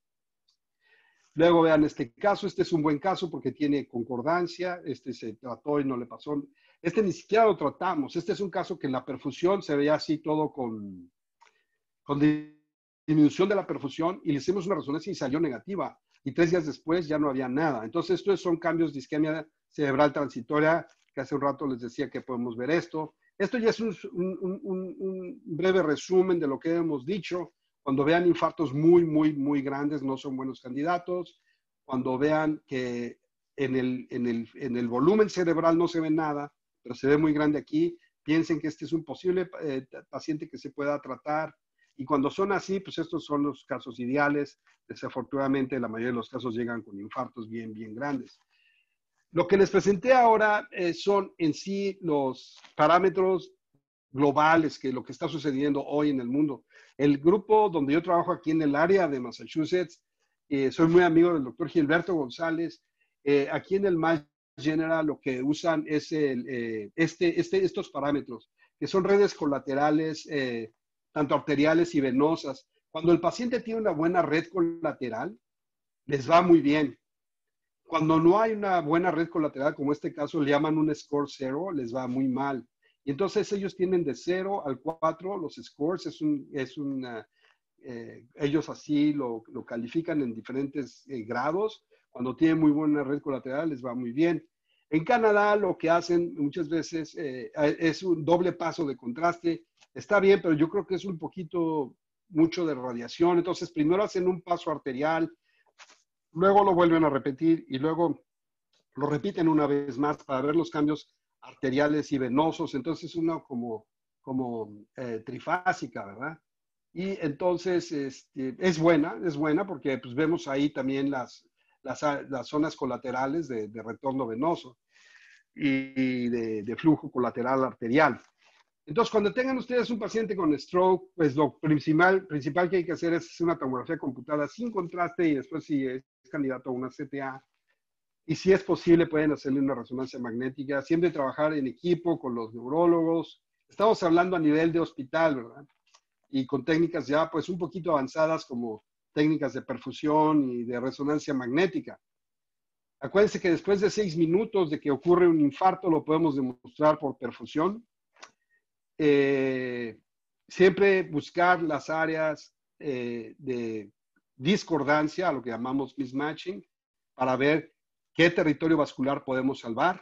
Luego vean este caso, este es un buen caso porque tiene concordancia, este se trató y no le pasó. Este ni siquiera lo tratamos, este es un caso que en la perfusión se veía así todo con, con disminución de la perfusión y le hicimos una resonancia y salió negativa. Y tres días después ya no había nada. Entonces, estos son cambios de isquemia cerebral transitoria, que hace un rato les decía que podemos ver esto. Esto ya es un, un, un, un breve resumen de lo que hemos dicho. Cuando vean infartos muy, muy, muy grandes, no son buenos candidatos. Cuando vean que en el, en el, en el volumen cerebral no se ve nada, pero se ve muy grande aquí, piensen que este es un posible eh, paciente que se pueda tratar. Y cuando son así, pues estos son los casos ideales. Desafortunadamente, la mayoría de los casos llegan con infartos bien, bien grandes. Lo que les presenté ahora eh, son en sí los parámetros globales que lo que está sucediendo hoy en el mundo. El grupo donde yo trabajo aquí en el área de Massachusetts, eh, soy muy amigo del doctor Gilberto González. Eh, aquí en el Mass General lo que usan es el, eh, este, este, estos parámetros, que son redes colaterales, eh, tanto arteriales y venosas. Cuando el paciente tiene una buena red colateral, les va muy bien. Cuando no hay una buena red colateral, como este caso, le llaman un score cero, les va muy mal. Y entonces ellos tienen de cero al cuatro los scores, es un, es una, eh, ellos así lo, lo califican en diferentes eh, grados. Cuando tienen muy buena red colateral, les va muy bien. En Canadá lo que hacen muchas veces eh, es un doble paso de contraste. Está bien, pero yo creo que es un poquito mucho de radiación. Entonces, primero hacen un paso arterial, luego lo vuelven a repetir y luego lo repiten una vez más para ver los cambios arteriales y venosos. Entonces, es una como, como eh, trifásica, ¿verdad? Y entonces este, es buena, es buena porque pues, vemos ahí también las, las, las zonas colaterales de, de retorno venoso y de, de flujo colateral arterial. Entonces, cuando tengan ustedes un paciente con stroke, pues lo principal, principal que hay que hacer es una tomografía computada sin contraste y después si es candidato a una C T A. Y si es posible, pueden hacerle una resonancia magnética. Siempre trabajar en equipo con los neurólogos. Estamos hablando a nivel de hospital, ¿verdad? Y con técnicas ya pues un poquito avanzadas como técnicas de perfusión y de resonancia magnética. Acuérdense que después de seis minutos de que ocurre un infarto, lo podemos demostrar por perfusión. Eh, siempre buscar las áreas eh, de discordancia, a lo que llamamos mismatching, para ver qué territorio vascular podemos salvar.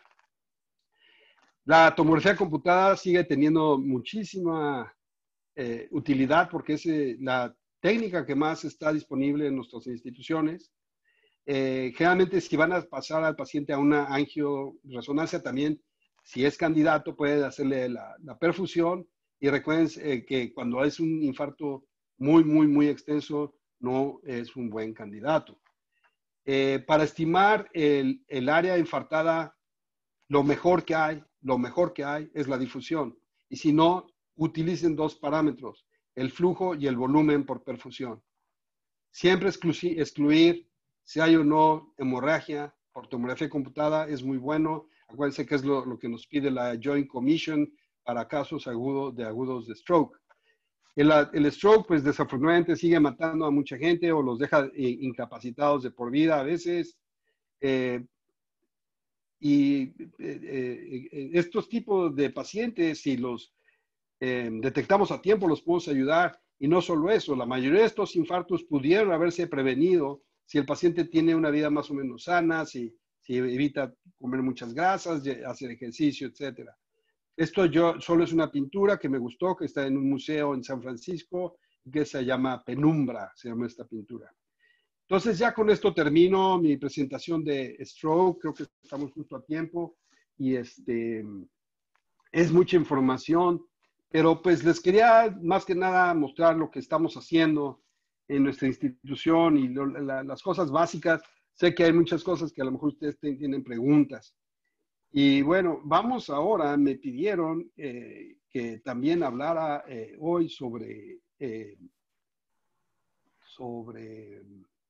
La tomografía computada sigue teniendo muchísima eh, utilidad porque es eh, la técnica que más está disponible en nuestras instituciones. Eh, generalmente, si van a pasar al paciente a una angioresonancia, también, si es candidato, pueden hacerle la, la perfusión. Y recuerden eh, que cuando es un infarto muy, muy, muy extenso, no es un buen candidato. Eh, para estimar el, el área infartada, lo mejor que hay, lo mejor que hay es la difusión. Y si no, utilicen dos parámetros, el flujo y el volumen por perfusión. Siempre excluir si hay o no hemorragia por tomografía computada es muy bueno. Acuérdense que es lo, lo que nos pide la Joint Commission para casos agudos de agudos de stroke. El, el stroke, pues desafortunadamente sigue matando a mucha gente o los deja eh, incapacitados de por vida a veces. Eh, y eh, eh, estos tipos de pacientes, si los eh, detectamos a tiempo, los podemos ayudar. Y no solo eso, la mayoría de estos infartos pudieron haberse prevenido si el paciente tiene una vida más o menos sana, si, si evita comer muchas grasas, hacer ejercicio, etcétera. Esto yo, solo es una pintura que me gustó, que está en un museo en San Francisco, que se llama Penumbra, se llama esta pintura. Entonces ya con esto termino mi presentación de stroke, creo que estamos justo a tiempo y este, es mucha información, pero pues les quería más que nada mostrar lo que estamos haciendo en nuestra institución y lo, la, las cosas básicas. Sé que hay muchas cosas que a lo mejor ustedes tienen preguntas. Y bueno, vamos ahora, me pidieron eh, que también hablara eh, hoy sobre, eh, sobre,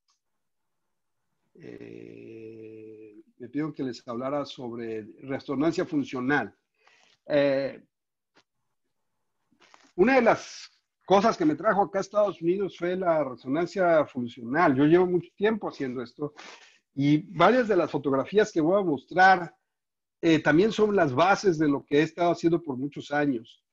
eh, me pidieron que les hablara sobre resonancia funcional. Eh, una de las cosas que me trajo acá a Estados Unidos fue la resonancia funcional. Yo llevo mucho tiempo haciendo esto y varias de las fotografías que voy a mostrar eh, también son las bases de lo que he estado haciendo por muchos años.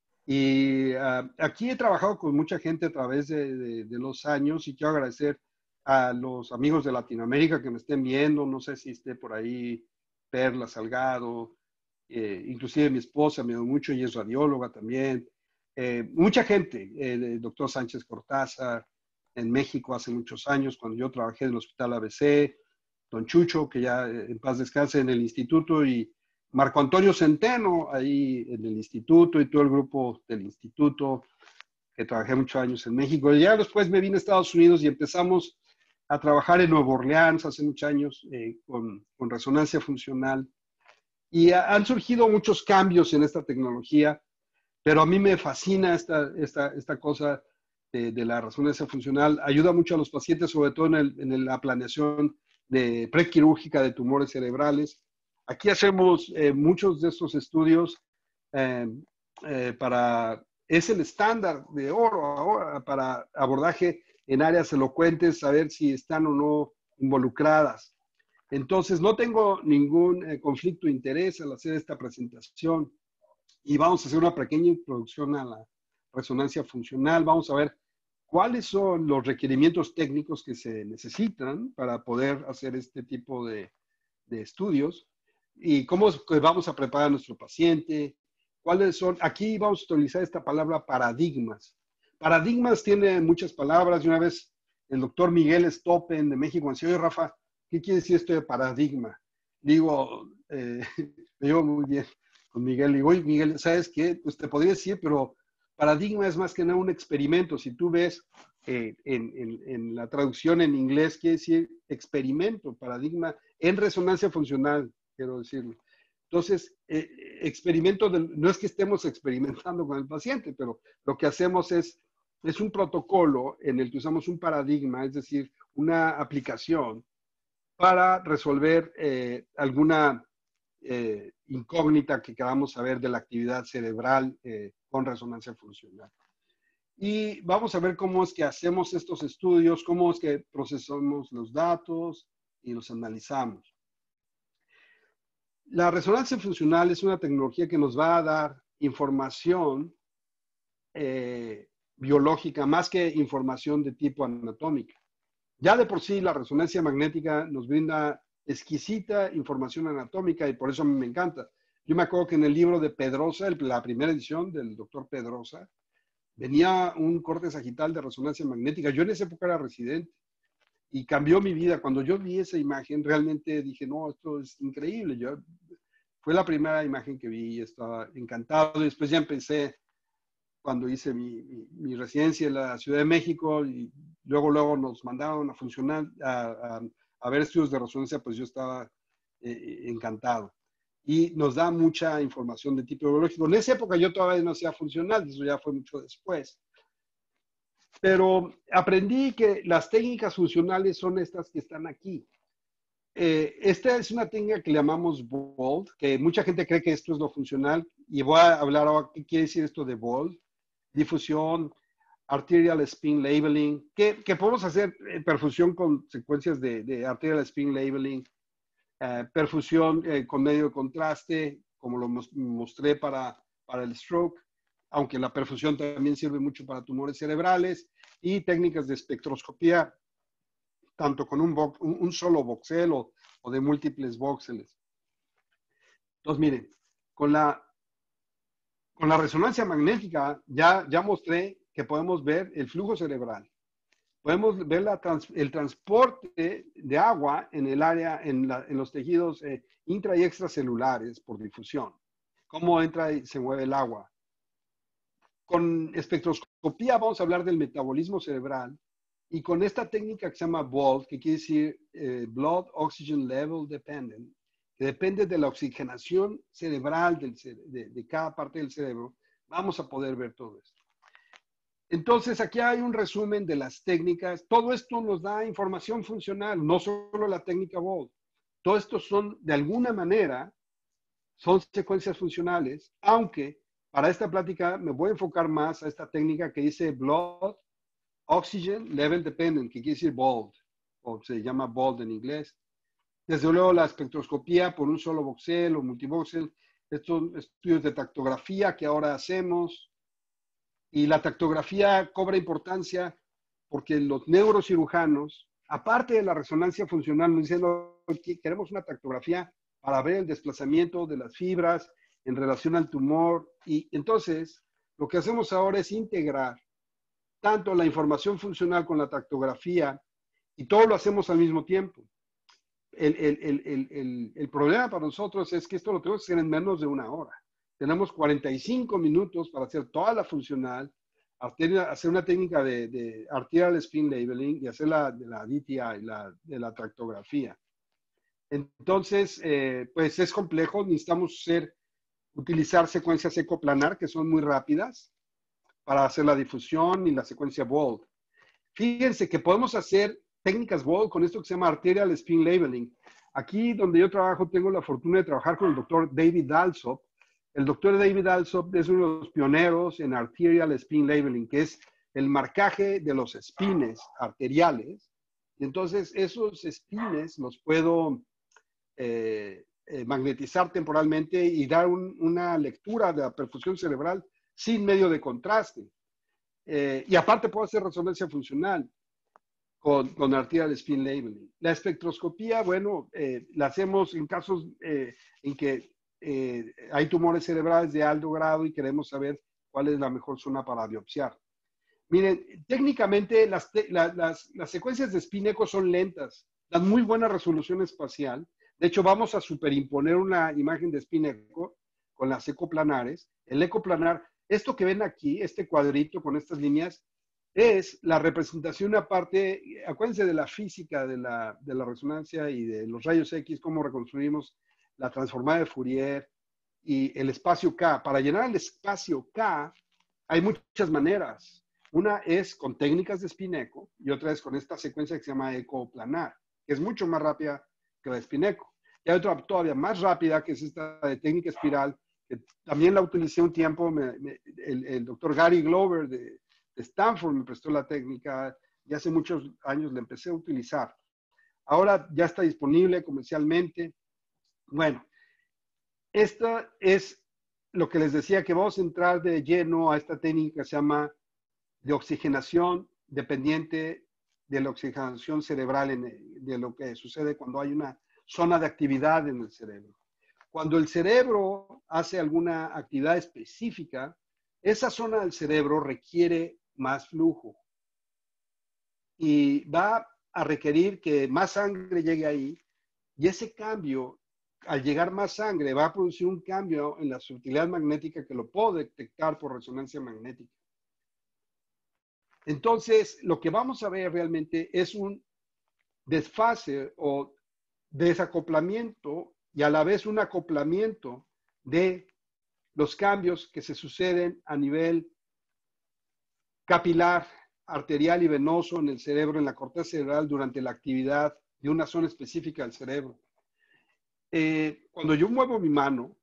Y uh, aquí he trabajado con mucha gente a través de, de, de los años y quiero agradecer a los amigos de Latinoamérica que me estén viendo. No sé si esté por ahí Perla Salgado, eh, inclusive mi esposa me dio mucho y es radióloga también. Eh, mucha gente, eh, el doctor Sánchez Cortázar en México hace muchos años cuando yo trabajé en el Hospital A B C, don Chucho, que ya en paz descanse en el instituto, y Marco Antonio Centeno ahí en el instituto y todo el grupo del instituto, que trabajé muchos años en México. Y ya después me vine a Estados Unidos y empezamos a trabajar en Nueva Orleans hace muchos años eh, con, con resonancia funcional. Y ha, han surgido muchos cambios en esta tecnología, pero a mí me fascina esta, esta, esta cosa de, de la resonancia funcional. Ayuda mucho a los pacientes, sobre todo en, el, en la planeación de prequirúrgica de tumores cerebrales. Aquí hacemos eh, muchos de estos estudios eh, eh, para, es el estándar de oro ahora para abordaje en áreas elocuentes, saber si están o no involucradas. Entonces, no tengo ningún eh, conflicto de interés al hacer esta presentación y vamos a hacer una pequeña introducción a la resonancia funcional. Vamos a ver cuáles son los requerimientos técnicos que se necesitan para poder hacer este tipo de, de estudios y cómo vamos a preparar a nuestro paciente, cuáles son, aquí vamos a utilizar esta palabra paradigmas. Paradigmas tiene muchas palabras y una vez el doctor Miguel Stoppen de México me decía, oye Rafa, ¿qué quiere decir esto de paradigma? Digo, eh, me llevo muy bien con Miguel. Digo, oye Miguel, ¿sabes qué? Pues te podría decir, pero paradigma es más que nada un experimento. Si tú ves eh, en, en, en la traducción en inglés, quiere decir experimento, paradigma, en resonancia funcional, quiero decirlo. Entonces, eh, experimento, de, no es que estemos experimentando con el paciente, pero lo que hacemos es, es un protocolo en el que usamos un paradigma, es decir, una aplicación para resolver eh, alguna eh, incógnita que queramos saber de la actividad cerebral eh, con resonancia funcional. Y vamos a ver cómo es que hacemos estos estudios, cómo es que procesamos los datos y los analizamos. La resonancia funcional es una tecnología que nos va a dar información eh, biológica más que información de tipo anatómica. Ya de por sí la resonancia magnética nos brinda exquisita información anatómica y por eso a mí me encanta. Yo me acuerdo que en el libro de Pedrosa, la primera edición del doctor Pedrosa, venía un corte sagital de resonancia magnética. Yo en esa época era residente y cambió mi vida. Cuando yo vi esa imagen, realmente dije, no, esto es increíble. Yo, fue la primera imagen que vi y estaba encantado. Y después ya empecé cuando hice mi, mi, mi residencia en la Ciudad de México y luego, luego nos mandaron a funcionar, a, a, a ver estudios de resonancia, pues yo estaba eh, encantado. Y nos da mucha información de tipo biológico. En esa época yo todavía no hacía funcional, eso ya fue mucho después. Pero aprendí que las técnicas funcionales son estas que están aquí. Eh, esta es una técnica que le llamamos BOLD, que mucha gente cree que esto es lo funcional, y voy a hablar ahora qué quiere decir esto de BOLD. Difusión, arterial spin labeling, que, que podemos hacer perfusión con secuencias de, de arterial spin labeling, eh, perfusión eh, con medio de contraste, como lo mostré para, para el stroke, aunque la perfusión también sirve mucho para tumores cerebrales, y técnicas de espectroscopía, tanto con un, un, un solo voxel o, o de múltiples voxeles. Entonces, miren, con la, con la resonancia magnética ya, ya mostré que podemos ver el flujo cerebral. Podemos ver la trans, el transporte de agua en el área, en, la, en los tejidos eh, intra y extracelulares por difusión. Cómo entra y se mueve el agua. Con espectroscopía vamos a hablar del metabolismo cerebral y con esta técnica que se llama BOLD, que quiere decir eh, Blood Oxygen Level Dependent, que depende de la oxigenación cerebral del cere de, de cada parte del cerebro, vamos a poder ver todo esto. Entonces, aquí hay un resumen de las técnicas. Todo esto nos da información funcional, no solo la técnica BOLD. Todo esto son, de alguna manera, son secuencias funcionales, aunque para esta plática me voy a enfocar más a esta técnica que dice Blood Oxygen Level Dependent, que quiere decir BOLD, o se llama BOLD en inglés. Desde luego la espectroscopía por un solo voxel o multivoxel, estos estudios de tactografía que ahora hacemos, y la tactografía cobra importancia porque los neurocirujanos, aparte de la resonancia funcional, nos dicen que queremos una tactografía para ver el desplazamiento de las fibras en relación al tumor. Y entonces, lo que hacemos ahora es integrar tanto la información funcional con la tactografía y todo lo hacemos al mismo tiempo. El, el, el, el, el, el problema para nosotros es que esto lo tenemos que hacer en menos de una hora. Tenemos cuarenta y cinco minutos para hacer toda la funcional, hacer una técnica de, de arterial spin labeling y hacer la, de la D T I, la, de la tractografía. Entonces, eh, pues es complejo, necesitamos ser, utilizar secuencias ecoplanar que son muy rápidas para hacer la difusión y la secuencia BOLD. Fíjense que podemos hacer técnicas BOLD con esto que se llama arterial spin labeling. Aquí donde yo trabajo tengo la fortuna de trabajar con el doctor David Alsop. El doctor David Alsop es uno de los pioneros en arterial spin labeling, que es el marcaje de los espines arteriales. Y entonces esos espines los puedo eh, eh, magnetizar temporalmente y dar un, una lectura de la perfusión cerebral sin medio de contraste. Eh, y aparte puedo hacer resonancia funcional con, con arterial spin labeling. La espectroscopía, bueno, eh, la hacemos en casos eh, en que eh, hay tumores cerebrales de alto grado y queremos saber cuál es la mejor zona para biopsiar. Miren, técnicamente las, la, las, las secuencias de spin eco son lentas, dan muy buena resolución espacial. De hecho, vamos a superimponer una imagen de spin eco con las ecoplanares. El ecoplanar, esto que ven aquí, este cuadrito con estas líneas, es la representación aparte, acuérdense de la física de la, de la resonancia y de los rayos X, cómo reconstruimos la transformada de Fourier y el espacio K. Para llenar el espacio K hay muchas maneras. Una es con técnicas de spin eco y otra es con esta secuencia que se llama ecoplanar, que es mucho más rápida que la de spin eco. Y hay otra todavía más rápida, que es esta de técnica espiral, que también la utilicé un tiempo. Me, me, el, el doctor Gary Glover de, de Stanford me prestó la técnica y hace muchos años la empecé a utilizar. Ahora ya está disponible comercialmente. Bueno, esto es lo que les decía, que vamos a entrar de lleno a esta técnica que se llama de oxigenación dependiente de la oxigenación cerebral, en el, de lo que sucede cuando hay una zona de actividad en el cerebro. Cuando el cerebro hace alguna actividad específica, esa zona del cerebro requiere más flujo y va a requerir que más sangre llegue ahí, y ese cambio, al llegar más sangre, va a producir un cambio en la sutilidad magnética que lo puedo detectar por resonancia magnética. Entonces, lo que vamos a ver realmente es un desfase o desacoplamiento y a la vez un acoplamiento de los cambios que se suceden a nivel capilar, arterial y venoso en el cerebro, en la corteza cerebral, durante la actividad de una zona específica del cerebro. Eh, cuando yo muevo mi mano,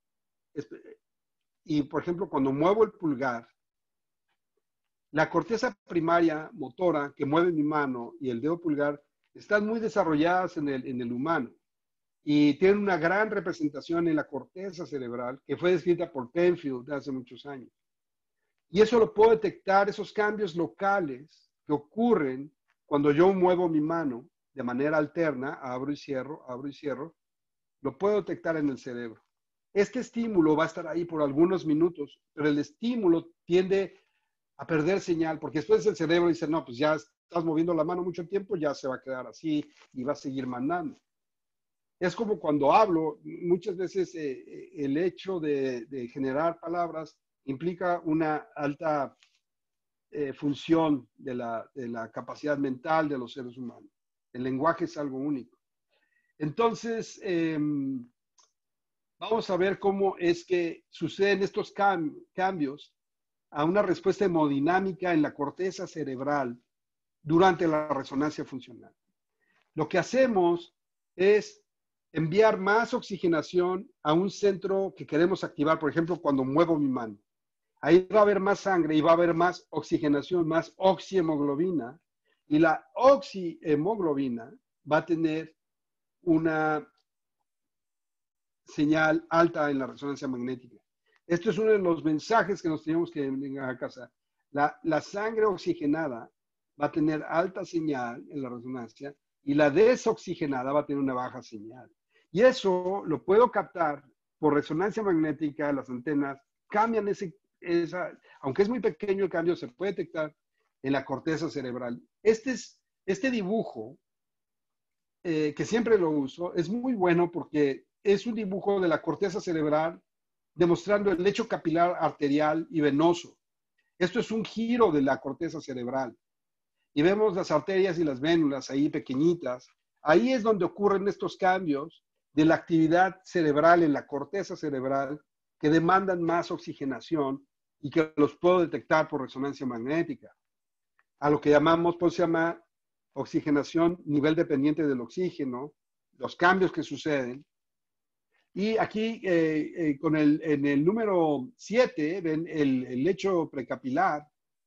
y por ejemplo, cuando muevo el pulgar, la corteza primaria motora que mueve mi mano y el dedo pulgar están muy desarrolladas en el, en el humano y tienen una gran representación en la corteza cerebral que fue descrita por Penfield hace muchos años. Y eso lo puedo detectar, esos cambios locales que ocurren cuando yo muevo mi mano de manera alterna, abro y cierro, abro y cierro, lo puedo detectar en el cerebro. Este estímulo va a estar ahí por algunos minutos, pero el estímulo tiende a perder señal, porque después el cerebro dice, no, pues ya estás moviendo la mano mucho tiempo, ya se va a quedar así y va a seguir mandando. Es como cuando hablo, muchas veces eh, el hecho de, de generar palabras implica una alta eh, función de la, de la capacidad mental de los seres humanos. El lenguaje es algo único. Entonces, eh, vamos a ver cómo es que suceden estos cam- cambios a una respuesta hemodinámica en la corteza cerebral durante la resonancia funcional. Lo que hacemos es enviar más oxigenación a un centro que queremos activar, por ejemplo, cuando muevo mi mano. Ahí va a haber más sangre y va a haber más oxigenación, más oxihemoglobina, y la oxihemoglobina va a tener una señal alta en la resonancia magnética. Esto es uno de los mensajes que nos tenemos que venir a casa. La, la sangre oxigenada va a tener alta señal en la resonancia y la desoxigenada va a tener una baja señal. Y eso lo puedo captar por resonancia magnética. Las antenas cambian ese, esa, aunque es muy pequeño el cambio, se puede detectar en la corteza cerebral. Este, es, este dibujo, eh, que siempre lo uso, es muy bueno porque es un dibujo de la corteza cerebral demostrando el lecho capilar arterial y venoso. Esto es un giro de la corteza cerebral. Y vemos las arterias y las vénulas ahí pequeñitas. Ahí es donde ocurren estos cambios de la actividad cerebral en la corteza cerebral que demandan más oxigenación y que los puedo detectar por resonancia magnética. A lo que llamamos, pues se llama oxigenación nivel dependiente del oxígeno, los cambios que suceden. Y aquí, eh, eh, con el, en el número siete, ven el, el lecho precapilar,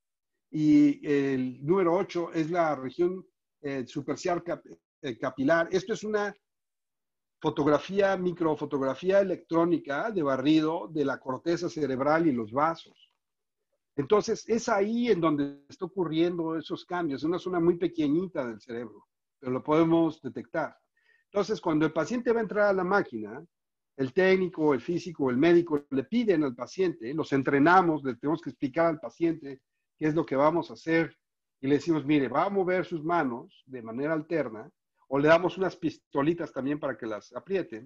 y el número ocho es la región eh, supercial cap, eh, capilar. Esto es una fotografía, microfotografía electrónica de barrido de la corteza cerebral y los vasos. Entonces, es ahí en donde está ocurriendo esos cambios. Es una zona muy pequeñita del cerebro, pero lo podemos detectar. Entonces, cuando el paciente va a entrar a la máquina, el técnico, el físico, el médico le piden al paciente, los entrenamos, le tenemos que explicar al paciente qué es lo que vamos a hacer y le decimos, mire, va a mover sus manos de manera alterna, o le damos unas pistolitas también para que las aprieten,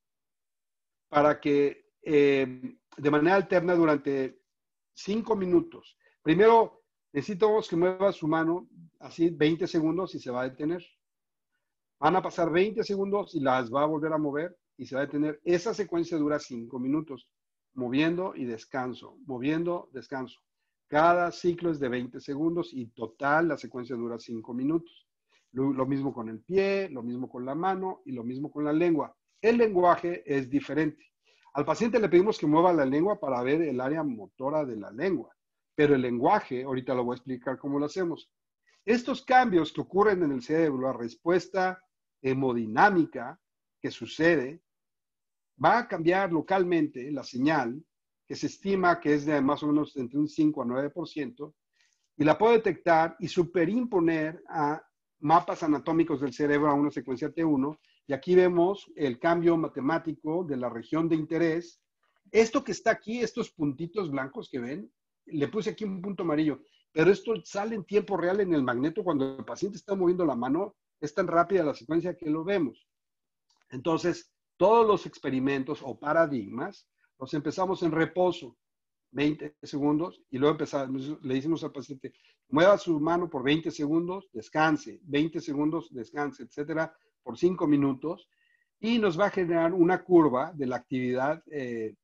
para que eh, de manera alterna durante cinco minutos. Primero necesitamos que mueva su mano así veinte segundos y se va a detener. Van a pasar veinte segundos y las va a volver a mover y se va a detener. Esa secuencia dura cinco minutos, moviendo y descanso, moviendo, descanso. Cada ciclo es de veinte segundos y total la secuencia dura cinco minutos. Lo, lo mismo con el pie, lo mismo con la mano y lo mismo con la lengua. El lenguaje es diferente. Al paciente le pedimos que mueva la lengua para ver el área motora de la lengua, pero el lenguaje, ahorita lo voy a explicar cómo lo hacemos. Estos cambios que ocurren en el cerebro, la respuesta hemodinámica que sucede, va a cambiar localmente la señal, que se estima que es de más o menos entre un cinco a nueve por ciento, y la puedo detectar y superimponer a mapas anatómicos del cerebro a una secuencia T uno, y aquí vemos el cambio matemático de la región de interés. Esto que está aquí, estos puntitos blancos que ven, le puse aquí un punto amarillo, pero esto sale en tiempo real en el magneto cuando el paciente está moviendo la mano, es tan rápida la secuencia que lo vemos. Entonces, todos los experimentos o paradigmas los empezamos en reposo, veinte segundos, y luego empezamos, le decimos al paciente, mueva su mano por veinte segundos, descanse, veinte segundos, descanse, etcétera, por cinco minutos, y nos va a generar una curva de la actividad eh,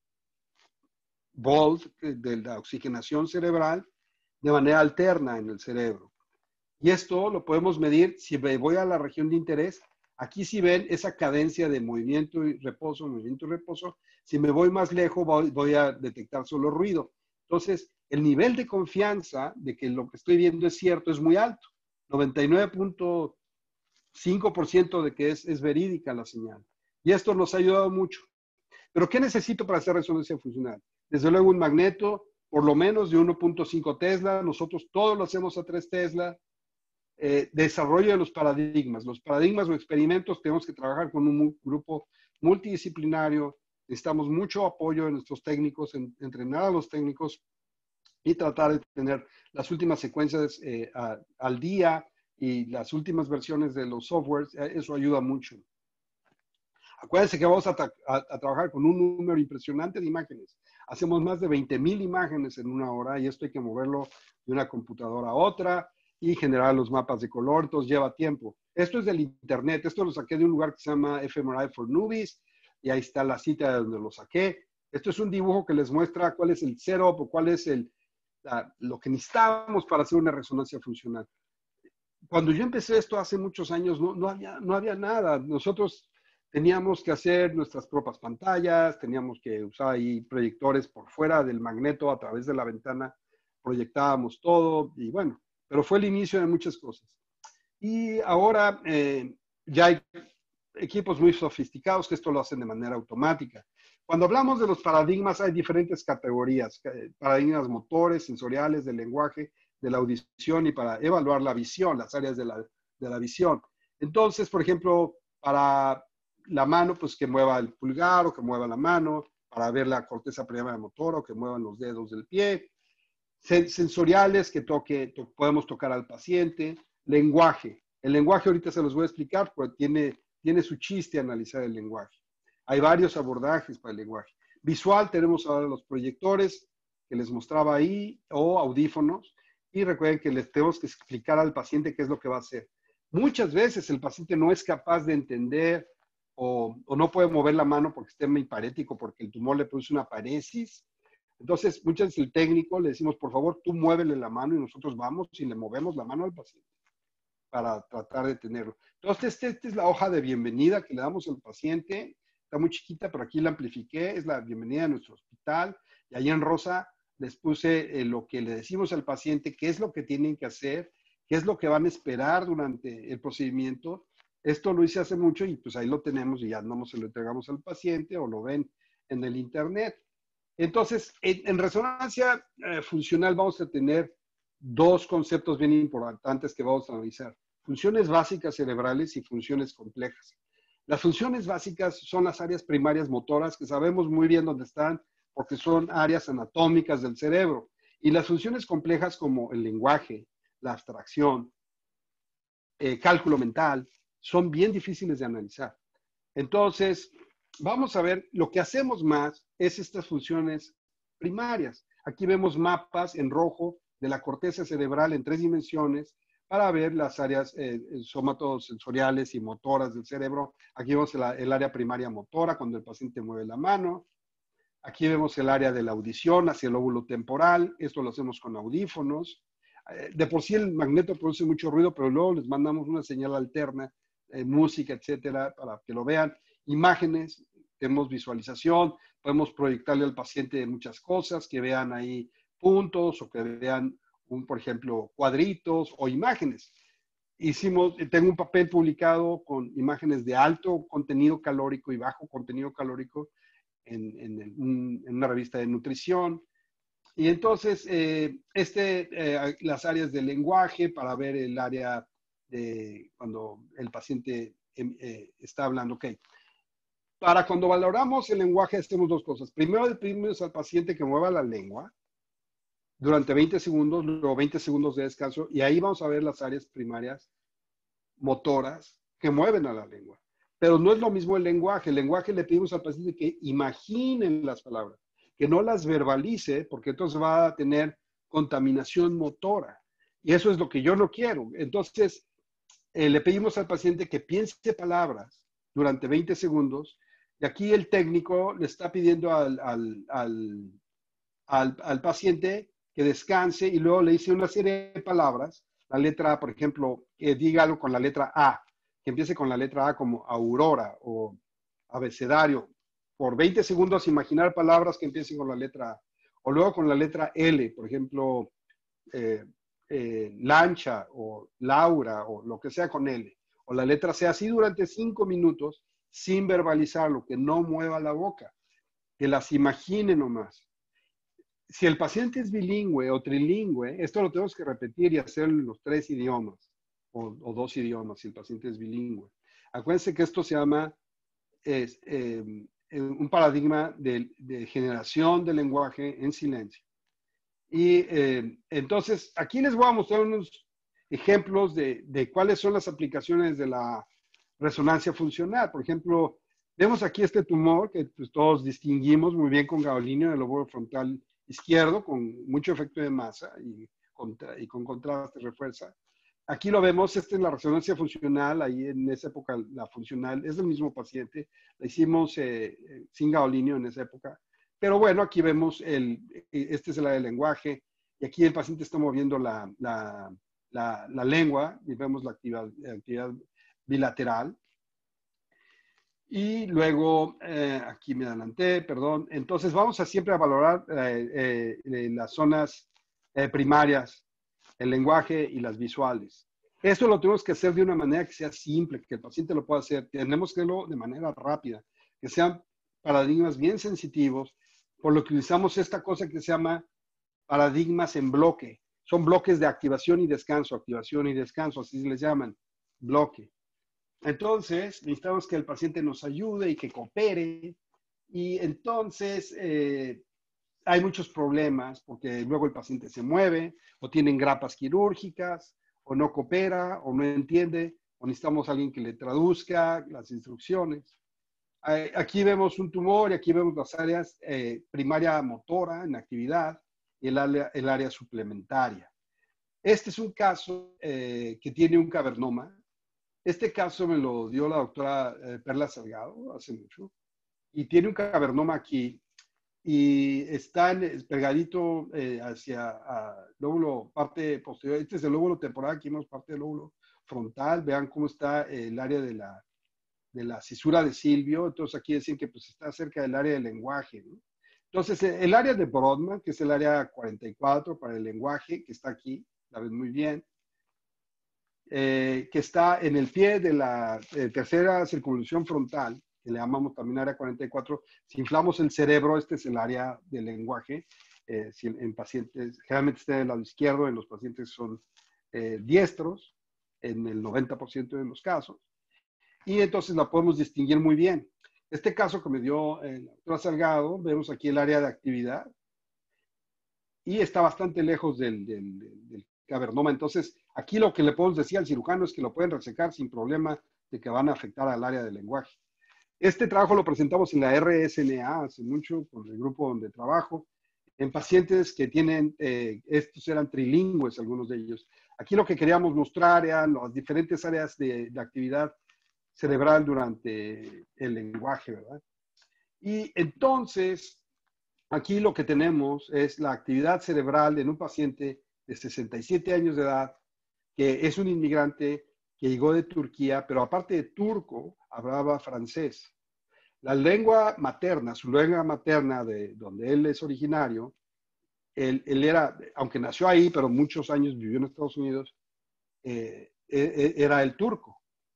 Volt, de la oxigenación cerebral, de manera alterna en el cerebro. Y esto lo podemos medir si voy a la región de interés. Aquí si ven esa cadencia de movimiento y reposo, movimiento y reposo. Si me voy más lejos, voy, voy a detectar solo ruido. Entonces, el nivel de confianza de que lo que estoy viendo es cierto es muy alto. noventa y nueve punto cinco por ciento de que es, es verídica la señal. Y esto nos ha ayudado mucho. Pero, ¿qué necesito para hacer resonancia funcional? Desde luego un magneto, por lo menos de uno punto cinco Tesla. Nosotros todos lo hacemos a tres Tesla. Eh, desarrollo de los paradigmas. Los paradigmas o experimentos tenemos que trabajar con un grupo multidisciplinario. Necesitamos mucho apoyo de nuestros técnicos, en, entrenar a los técnicos y tratar de tener las últimas secuencias eh, a, al día y las últimas versiones de los softwares. Eso ayuda mucho. Acuérdense que vamos a, a, a trabajar con un número impresionante de imágenes. Hacemos más de veinte mil imágenes en una hora y esto hay que moverlo de una computadora a otra y generar los mapas de color, entonces lleva tiempo. Esto es del internet, esto lo saqué de un lugar que se llama F M R I for Newbies, y ahí está la cita de donde lo saqué. Esto es un dibujo que les muestra cuál es el setup o cuál es el, la, lo que necesitábamos para hacer una resonancia funcional. Cuando yo empecé esto hace muchos años, no, no, había, no había nada. Nosotros teníamos que hacer nuestras propias pantallas, teníamos que usar ahí proyectores por fuera del magneto, a través de la ventana, proyectábamos todo, y bueno, pero fue el inicio de muchas cosas. Y ahora eh, ya hay equipos muy sofisticados que esto lo hacen de manera automática. Cuando hablamos de los paradigmas, hay diferentes categorías, paradigmas motores, sensoriales, del lenguaje, de la audición y para evaluar la visión, las áreas de la, de la visión. Entonces, por ejemplo, para la mano, pues que mueva el pulgar o que mueva la mano, para ver la corteza primaria motora o que muevan los dedos del pie. Sensoriales, que toque, to, podemos tocar al paciente. Lenguaje. El lenguaje ahorita se los voy a explicar, porque tiene, tiene su chiste analizar el lenguaje. Hay varios abordajes para el lenguaje. Visual, tenemos ahora los proyectores que les mostraba ahí, o audífonos. Y recuerden que les tenemos que explicar al paciente qué es lo que va a hacer. Muchas veces el paciente no es capaz de entender o, o no puede mover la mano porque esté hiparético, porque el tumor le produce una paresis. Entonces, muchas veces el técnico le decimos, por favor, tú muévele la mano y nosotros vamos y le movemos la mano al paciente para tratar de tenerlo. Entonces, esta este es la hoja de bienvenida que le damos al paciente. Está muy chiquita, pero aquí la amplifiqué. Es la bienvenida a nuestro hospital. Y ahí en rosa les puse eh, lo que le decimos al paciente, qué es lo que tienen que hacer, qué es lo que van a esperar durante el procedimiento. Esto lo hice hace mucho y pues ahí lo tenemos y ya no se lo entregamos al paciente o lo ven en el internet. Entonces, en, en resonancia eh, funcional vamos a tener dos conceptos bien importantes que vamos a analizar. Funciones básicas cerebrales y funciones complejas. Las funciones básicas son las áreas primarias motoras que sabemos muy bien dónde están porque son áreas anatómicas del cerebro. Y las funciones complejas como el lenguaje, la abstracción, eh, cálculo mental, son bien difíciles de analizar. Entonces, vamos a ver, lo que hacemos más es estas funciones primarias. Aquí vemos mapas en rojo de la corteza cerebral en tres dimensiones para ver las áreas eh, somatosensoriales y motoras del cerebro. Aquí vemos el, el área primaria motora cuando el paciente mueve la mano. Aquí vemos el área de la audición hacia el lóbulo temporal. Esto lo hacemos con audífonos. Eh, de por sí el magneto produce mucho ruido, pero luego les mandamos una señal alterna, eh, música, etcétera, para que lo vean. Imágenes, tenemos visualización, podemos proyectarle al paciente muchas cosas, que vean ahí puntos o que vean, un, por ejemplo, cuadritos o imágenes. Hicimos, tengo un papel publicado con imágenes de alto contenido calórico y bajo contenido calórico en, en, en, en una revista de nutrición. Y entonces, eh, este, eh, las áreas del lenguaje para ver el área de cuando el paciente eh, está hablando. Ok. Para cuando valoramos el lenguaje, hacemos dos cosas. Primero, le pedimos al paciente que mueva la lengua durante veinte segundos, luego veinte segundos de descanso, y ahí vamos a ver las áreas primarias motoras que mueven a la lengua. Pero no es lo mismo el lenguaje. El lenguaje le pedimos al paciente que imaginen las palabras, que no las verbalice, porque entonces va a tener contaminación motora. Y eso es lo que yo no quiero. Entonces, eh, le pedimos al paciente que piense palabras durante veinte segundos, y aquí el técnico le está pidiendo al, al, al, al, al paciente que descanse y luego le dice una serie de palabras. La letra A, por ejemplo, que diga algo con la letra A, que empiece con la letra A como aurora o abecedario. Por veinte segundos imaginar palabras que empiecen con la letra A. O luego con la letra L, por ejemplo, eh, eh, lancha o Laura o lo que sea con L. O la letra C, así durante cinco minutos sin verbalizarlo, que no mueva la boca, que las imagine nomás. Si el paciente es bilingüe o trilingüe, esto lo tenemos que repetir y hacer en los tres idiomas o, o dos idiomas si el paciente es bilingüe. Acuérdense que esto se llama es, eh, un paradigma de, de generación de lenguaje en silencio. Y eh, entonces, aquí les voy a mostrar unos ejemplos de, de cuáles son las aplicaciones de la resonancia funcional. Por ejemplo, vemos aquí este tumor que pues, todos distinguimos muy bien con gadolinio del lóbulo frontal izquierdo, con mucho efecto de masa y, contra, y con contraste refuerza. Aquí lo vemos, esta es la resonancia funcional, ahí en esa época la funcional, es el mismo paciente, la hicimos eh, sin gadolinio en esa época. Pero bueno, aquí vemos, el, este es el área del lenguaje, y aquí el paciente está moviendo la, la, la, la lengua y vemos la actividad, la actividad bilateral. Y luego, eh, aquí me adelanté, perdón. Entonces vamos a siempre a valorar eh, eh, las zonas eh, primarias, el lenguaje y las visuales. Esto lo tenemos que hacer de una manera que sea simple, que el paciente lo pueda hacer. Tenemos que hacerlo de manera rápida, que sean paradigmas bien sensitivos, por lo que utilizamos esta cosa que se llama paradigmas en bloque. Son bloques de activación y descanso, activación y descanso, así se les llaman, bloque. Entonces, necesitamos que el paciente nos ayude y que coopere. Y entonces, eh, hay muchos problemas porque luego el paciente se mueve o tienen grapas quirúrgicas o no coopera o no entiende o necesitamos a alguien que le traduzca las instrucciones. Aquí vemos un tumor y aquí vemos las áreas eh, primaria motora en actividad y el área, el área suplementaria. Este es un caso eh, que tiene un cavernoma. Este caso me lo dio la doctora eh, Perla Salgado hace mucho y tiene un cavernoma aquí y está en, pegadito eh, hacia el lóbulo, parte posterior. Este es el lóbulo temporal, aquí vemos parte del lóbulo frontal. Vean cómo está el área de la, de la cisura de Silvio. Entonces aquí decían que pues, está cerca del área del lenguaje, ¿no? Entonces el área de Brodmann, que es el área cuarenta y cuatro para el lenguaje, que está aquí, la ven muy bien. Eh, que está en el pie de la eh, tercera circunvolución frontal, que le llamamos también área cuarenta y cuatro. Si inflamos el cerebro, este es el área del lenguaje. Eh, si en, en pacientes, generalmente está del lado izquierdo, en los pacientes son eh, diestros, en el noventa por ciento de los casos. Y entonces la podemos distinguir muy bien. Este caso que me dio el doctor Salgado, vemos aquí el área de actividad y está bastante lejos del, del, del, del cavernoma. Entonces, aquí lo que le podemos decir al cirujano es que lo pueden resecar sin problema de que van a afectar al área del lenguaje. Este trabajo lo presentamos en la R S N A hace mucho, con el grupo donde trabajo, en pacientes que tienen, eh, estos eran trilingües, algunos de ellos. Aquí lo que queríamos mostrar eran las diferentes áreas de, de actividad cerebral durante el lenguaje, ¿verdad? Y entonces, aquí lo que tenemos es la actividad cerebral en un paciente de sesenta y siete años de edad, que es un inmigrante que llegó de Turquía, pero aparte de turco, hablaba francés. La lengua materna, su lengua materna de donde él es originario, él, él era, aunque nació ahí, pero muchos años vivió en Estados Unidos, eh, era el turco.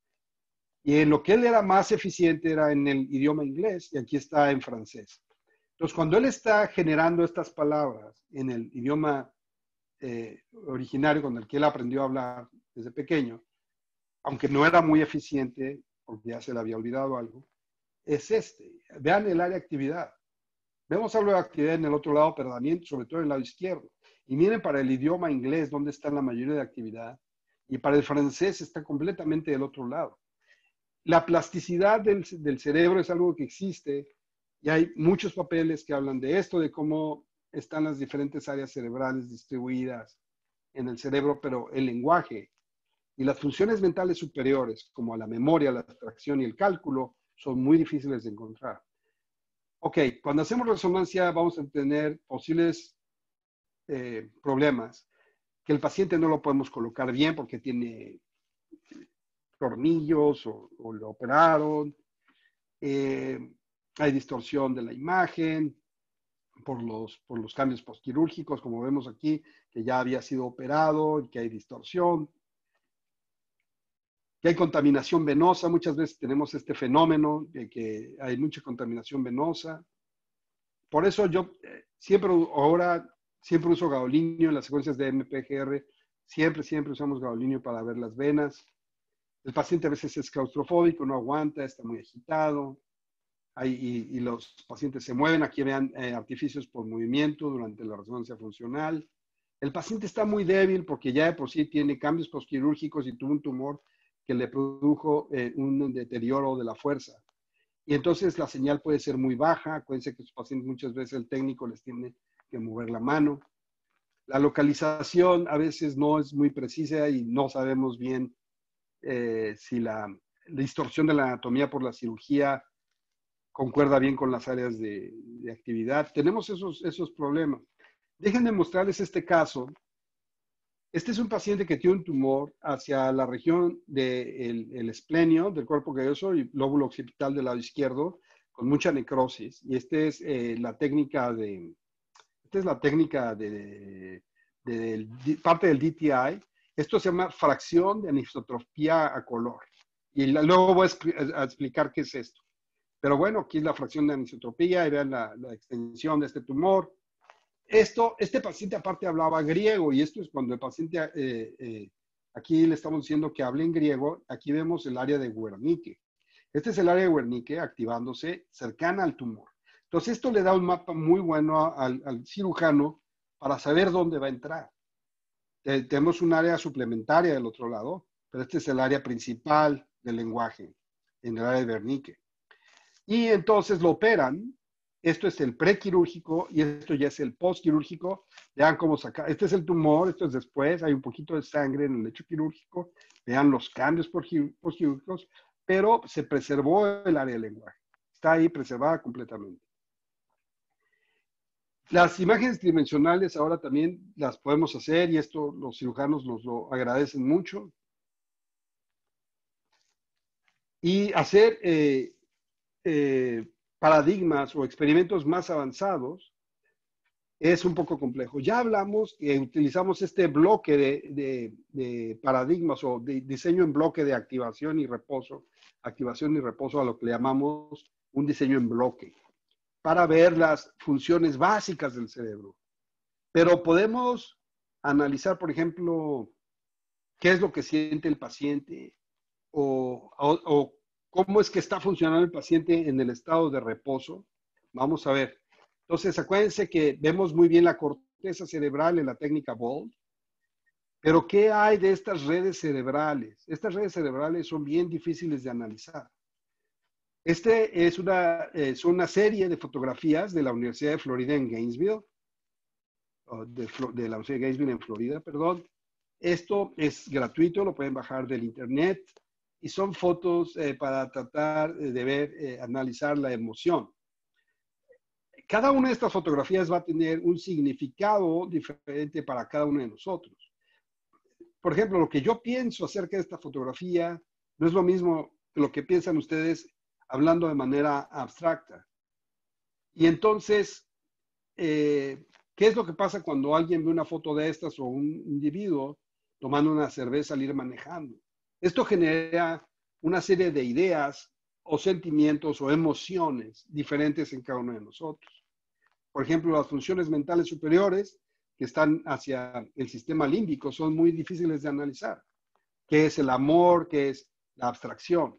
Y en lo que él era más eficiente era en el idioma inglés, y aquí está en francés. Entonces, cuando él está generando estas palabras en el idioma eh, originario con el que él aprendió a hablar desde pequeño, aunque no era muy eficiente, porque ya se le había olvidado algo, es este. Vean el área de actividad. Vemos algo de actividad en el otro lado, pero también sobre todo en el lado izquierdo. Y miren para el idioma inglés, donde está la mayoría de actividad, y para el francés está completamente del otro lado. La plasticidad del, del cerebro es algo que existe y hay muchos papeles que hablan de esto, de cómo están las diferentes áreas cerebrales distribuidas en el cerebro, pero el lenguaje y las funciones mentales superiores, como la memoria, la abstracción y el cálculo, son muy difíciles de encontrar. Ok, cuando hacemos resonancia vamos a tener posibles eh, problemas, que el paciente no lo podemos colocar bien porque tiene tornillos o, o lo operaron, eh, hay distorsión de la imagen por los, por los cambios postquirúrgicos, como vemos aquí, que ya había sido operado y que hay distorsión, que hay contaminación venosa. Muchas veces tenemos este fenómeno de que hay mucha contaminación venosa. Por eso yo eh, siempre, ahora, siempre uso gadolinio en las secuencias de M P G R, siempre, siempre usamos gadolinio para ver las venas. El paciente a veces es claustrofóbico, no aguanta, está muy agitado. Hay, y, y los pacientes se mueven. Aquí vean eh, artificios por movimiento durante la resonancia funcional. El paciente está muy débil porque ya de por sí tiene cambios postquirúrgicos y tuvo un tumor que le produjo eh, un deterioro de la fuerza. Y entonces la señal puede ser muy baja. Acuérdense que los pacientes muchas veces el técnico les tiene que mover la mano. La localización a veces no es muy precisa y no sabemos bien eh, si la, la distorsión de la anatomía por la cirugía concuerda bien con las áreas de, de actividad. Tenemos esos, esos problemas. Déjenme mostrarles este caso. Este es un paciente que tiene un tumor hacia la región del el esplenio, del cuerpo calloso y lóbulo occipital del lado izquierdo, con mucha necrosis. Y esta es eh, la técnica de, esta es la técnica de, de, de, de parte del D T I. Esto se llama fracción de anisotropía a color. Y la, luego voy a, a explicar qué es esto. Pero bueno, aquí es la fracción de anisotropía y vean la, la extensión de este tumor. Esto, este paciente aparte hablaba griego y esto es cuando el paciente, eh, eh, aquí le estamos diciendo que hable en griego, aquí vemos el área de Wernicke. Este es el área de Wernicke activándose cercana al tumor. Entonces esto le da un mapa muy bueno al, al cirujano para saber dónde va a entrar. Eh, tenemos un área suplementaria del otro lado, pero este es el área principal del lenguaje, en el área de Wernicke. Y entonces lo operan. Esto es el prequirúrgico y esto ya es el postquirúrgico. Vean cómo sacar. Este es el tumor, esto es después. Hay un poquito de sangre en el lecho quirúrgico. Vean los cambios postquirúrgicos, pero se preservó el área del lenguaje. Está ahí preservada completamente. Las imágenes tridimensionales ahora también las podemos hacer y esto los cirujanos nos lo agradecen mucho. Y hacer eh, eh, paradigmas o experimentos más avanzados es un poco complejo. Ya hablamos que utilizamos este bloque de, de, de paradigmas o de diseño en bloque de activación y reposo, activación y reposo a lo que le llamamos un diseño en bloque, para ver las funciones básicas del cerebro. Pero podemos analizar, por ejemplo, qué es lo que siente el paciente o, o, o cómo es que está funcionando el paciente en el estado de reposo. Vamos a ver. Entonces, acuérdense que vemos muy bien la corteza cerebral en la técnica Bold, pero ¿qué hay de estas redes cerebrales? Estas redes cerebrales son bien difíciles de analizar. Este es una, es una serie de fotografías de la Universidad de Florida en Gainesville, de, de la Universidad de Gainesville en Florida, perdón. Esto es gratuito, lo pueden bajar del internet. Y son fotos eh, para tratar de ver, eh, analizar la emoción. Cada una de estas fotografías va a tener un significado diferente para cada uno de nosotros. Por ejemplo, lo que yo pienso acerca de esta fotografía no es lo mismo que lo que piensan ustedes hablando de manera abstracta. Y entonces, eh, ¿qué es lo que pasa cuando alguien ve una foto de estas o un individuo tomando una cerveza al ir manejando? Esto genera una serie de ideas o sentimientos o emociones diferentes en cada uno de nosotros. Por ejemplo, las funciones mentales superiores que están hacia el sistema límbico son muy difíciles de analizar. ¿Qué es el amor? ¿Qué es la abstracción?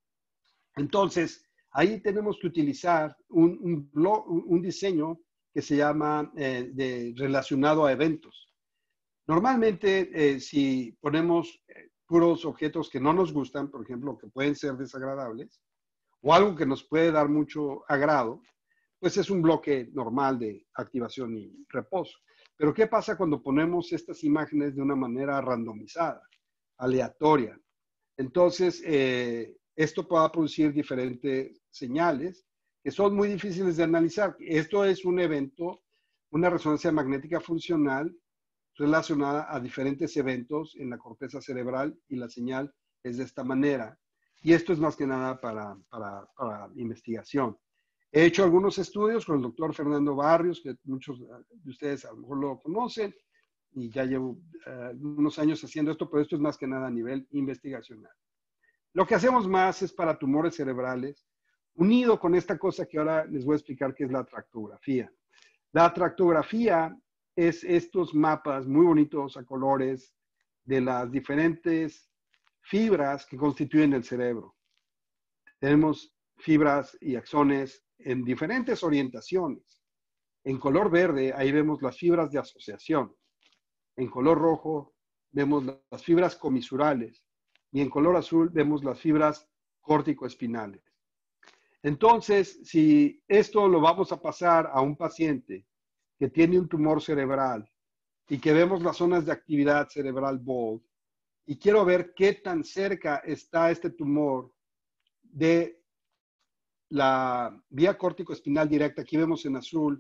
Entonces, ahí tenemos que utilizar un, un, blog, un diseño que se llama eh, de, relacionado a eventos. Normalmente, eh, si ponemos eh, puros objetos que no nos gustan, por ejemplo, que pueden ser desagradables, o algo que nos puede dar mucho agrado, pues es un bloque normal de activación y reposo. Pero ¿qué pasa cuando ponemos estas imágenes de una manera randomizada, aleatoria? Entonces, eh, esto puede producir diferentes señales que son muy difíciles de analizar. Esto es un evento, una resonancia magnética funcional relacionada a diferentes eventos en la corteza cerebral y la señal es de esta manera. Y esto es más que nada para, para, para investigación. He hecho algunos estudios con el doctor Fernando Barrios, que muchos de ustedes a lo mejor lo conocen, y ya llevo uh, unos años haciendo esto, pero esto es más que nada a nivel investigacional. Lo que hacemos más es para tumores cerebrales, unido con esta cosa que ahora les voy a explicar que es la tractografía. La tractografía es estos mapas muy bonitos a colores de las diferentes fibras que constituyen el cerebro. Tenemos fibras y axones en diferentes orientaciones. En color verde, ahí vemos las fibras de asociación. En color rojo, vemos las fibras comisurales. Y en color azul, vemos las fibras córtico-espinales. Entonces, si esto lo vamos a pasar a un paciente que tiene un tumor cerebral y que vemos las zonas de actividad cerebral Bold, y quiero ver qué tan cerca está este tumor de la vía córtico-espinal directa, aquí vemos en azul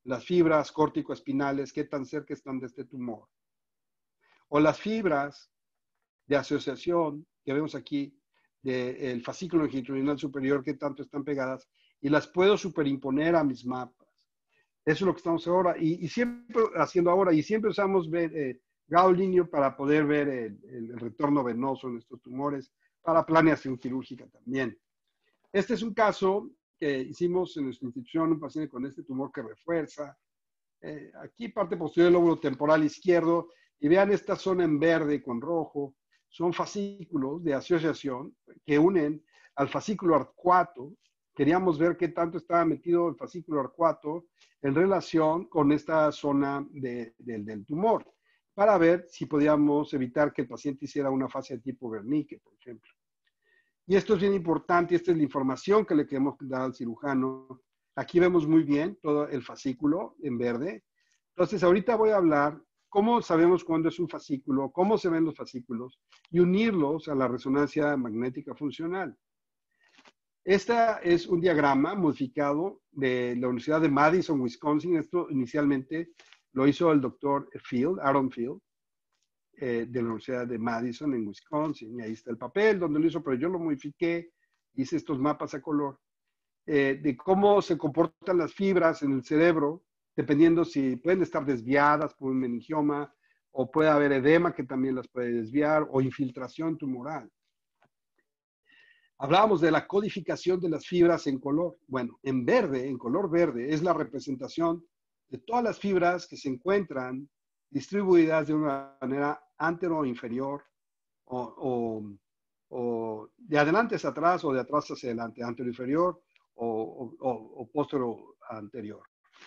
las fibras córtico-espinales, qué tan cerca están de este tumor. O las fibras de asociación que vemos aquí del fascículo longitudinal superior, qué tanto están pegadas, y las puedo superimponer a mis mapas. Eso es lo que estamos ahora, y, y siempre haciendo ahora, y siempre usamos ver, eh, grado líneo para poder ver el, el retorno venoso en estos tumores, para planeación quirúrgica también. Este es un caso que hicimos en nuestra institución, un paciente con este tumor que refuerza. Eh, aquí parte posterior del lóbulo temporal izquierdo, y vean esta zona en verde con rojo, son fascículos de asociación que unen al fascículo arcuato. Queríamos ver qué tanto estaba metido el fascículo arcuato en relación con esta zona de, de, del tumor, para ver si podíamos evitar que el paciente hiciera una fase de tipo Wernicke, por ejemplo. Y esto es bien importante, esta es la información que le queremos dar al cirujano. Aquí vemos muy bien todo el fascículo en verde. Entonces, ahorita voy a hablar cómo sabemos cuándo es un fascículo, cómo se ven los fascículos y unirlos a la resonancia magnética funcional. Este es un diagrama modificado de la Universidad de Madison, Wisconsin. Esto inicialmente lo hizo el doctor Field, Aaron Field, eh, de la Universidad de Madison en Wisconsin. Y ahí está el papel donde lo hizo, pero yo lo modifiqué, hice estos mapas a color, eh, de cómo se comportan las fibras en el cerebro, dependiendo si pueden estar desviadas por un meningioma, o puede haber edema que también las puede desviar, o infiltración tumoral. Hablábamos de la codificación de las fibras en color. Bueno, en verde, en color verde, es la representación de todas las fibras que se encuentran distribuidas de una manera antero o inferior, o, o, o de adelante hacia atrás, o de atrás hacia adelante, antero inferior, o, o, o posterior anterior.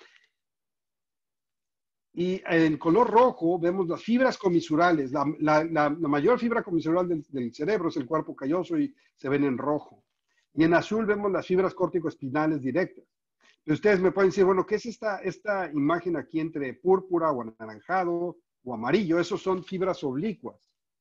Y en color rojo vemos las fibras comisurales. La, la, la, la mayor fibra comisural del, del cerebro es el cuerpo calloso y se ven en rojo. Y en azul vemos las fibras córtico-espinales directas. Y ustedes me pueden decir, bueno, ¿qué es esta, esta imagen aquí entre púrpura o anaranjado o amarillo? Esos son fibras oblicuas.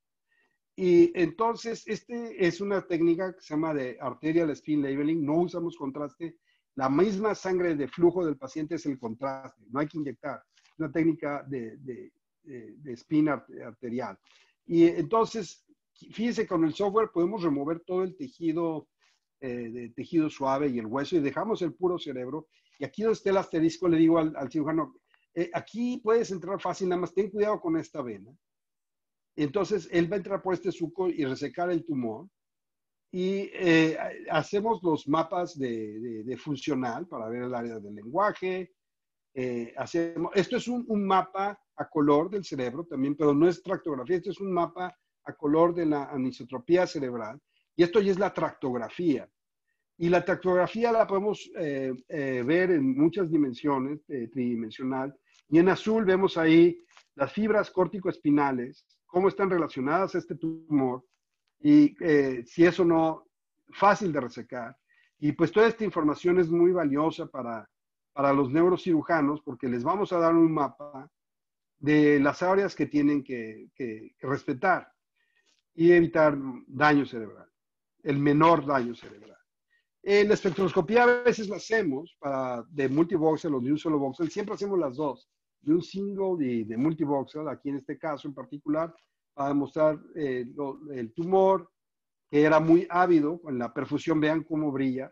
Y entonces, este es una técnica que se llama de arterial spin labeling. No usamos contraste. La misma sangre de flujo del paciente es el contraste. No hay que inyectar. Una técnica de, de, de, de spin arterial. Y entonces, fíjense, con el software podemos remover todo el tejido, eh, de tejido suave y el hueso y dejamos el puro cerebro. Y aquí donde está el asterisco, le digo al, al cirujano, eh, aquí puedes entrar fácil, nada más ten cuidado con esta vena. Entonces, él va a entrar por este suco y resecar el tumor. Y eh, hacemos los mapas de, de, de funcional para ver el área del lenguaje. Eh, hacemos, esto es un, un mapa a color del cerebro también, pero no es tractografía, esto es un mapa a color de la anisotropía cerebral. Y esto ya es la tractografía. Y la tractografía la podemos eh, eh, ver en muchas dimensiones, eh, tridimensional. Y en azul vemos ahí las fibras córtico-espinales, cómo están relacionadas a este tumor y eh, si eso no, fácil de resecar. Y pues toda esta información es muy valiosa para, para los neurocirujanos porque les vamos a dar un mapa de las áreas que tienen que, que, que respetar y evitar daño cerebral, el menor daño cerebral. En la espectroscopía a veces la hacemos para, de multivoxel o de un solo voxel, siempre hacemos las dos, de un single y de multivoxel, aquí en este caso en particular, para demostrar eh, lo, el tumor, que era muy ávido, con la perfusión, vean cómo brilla.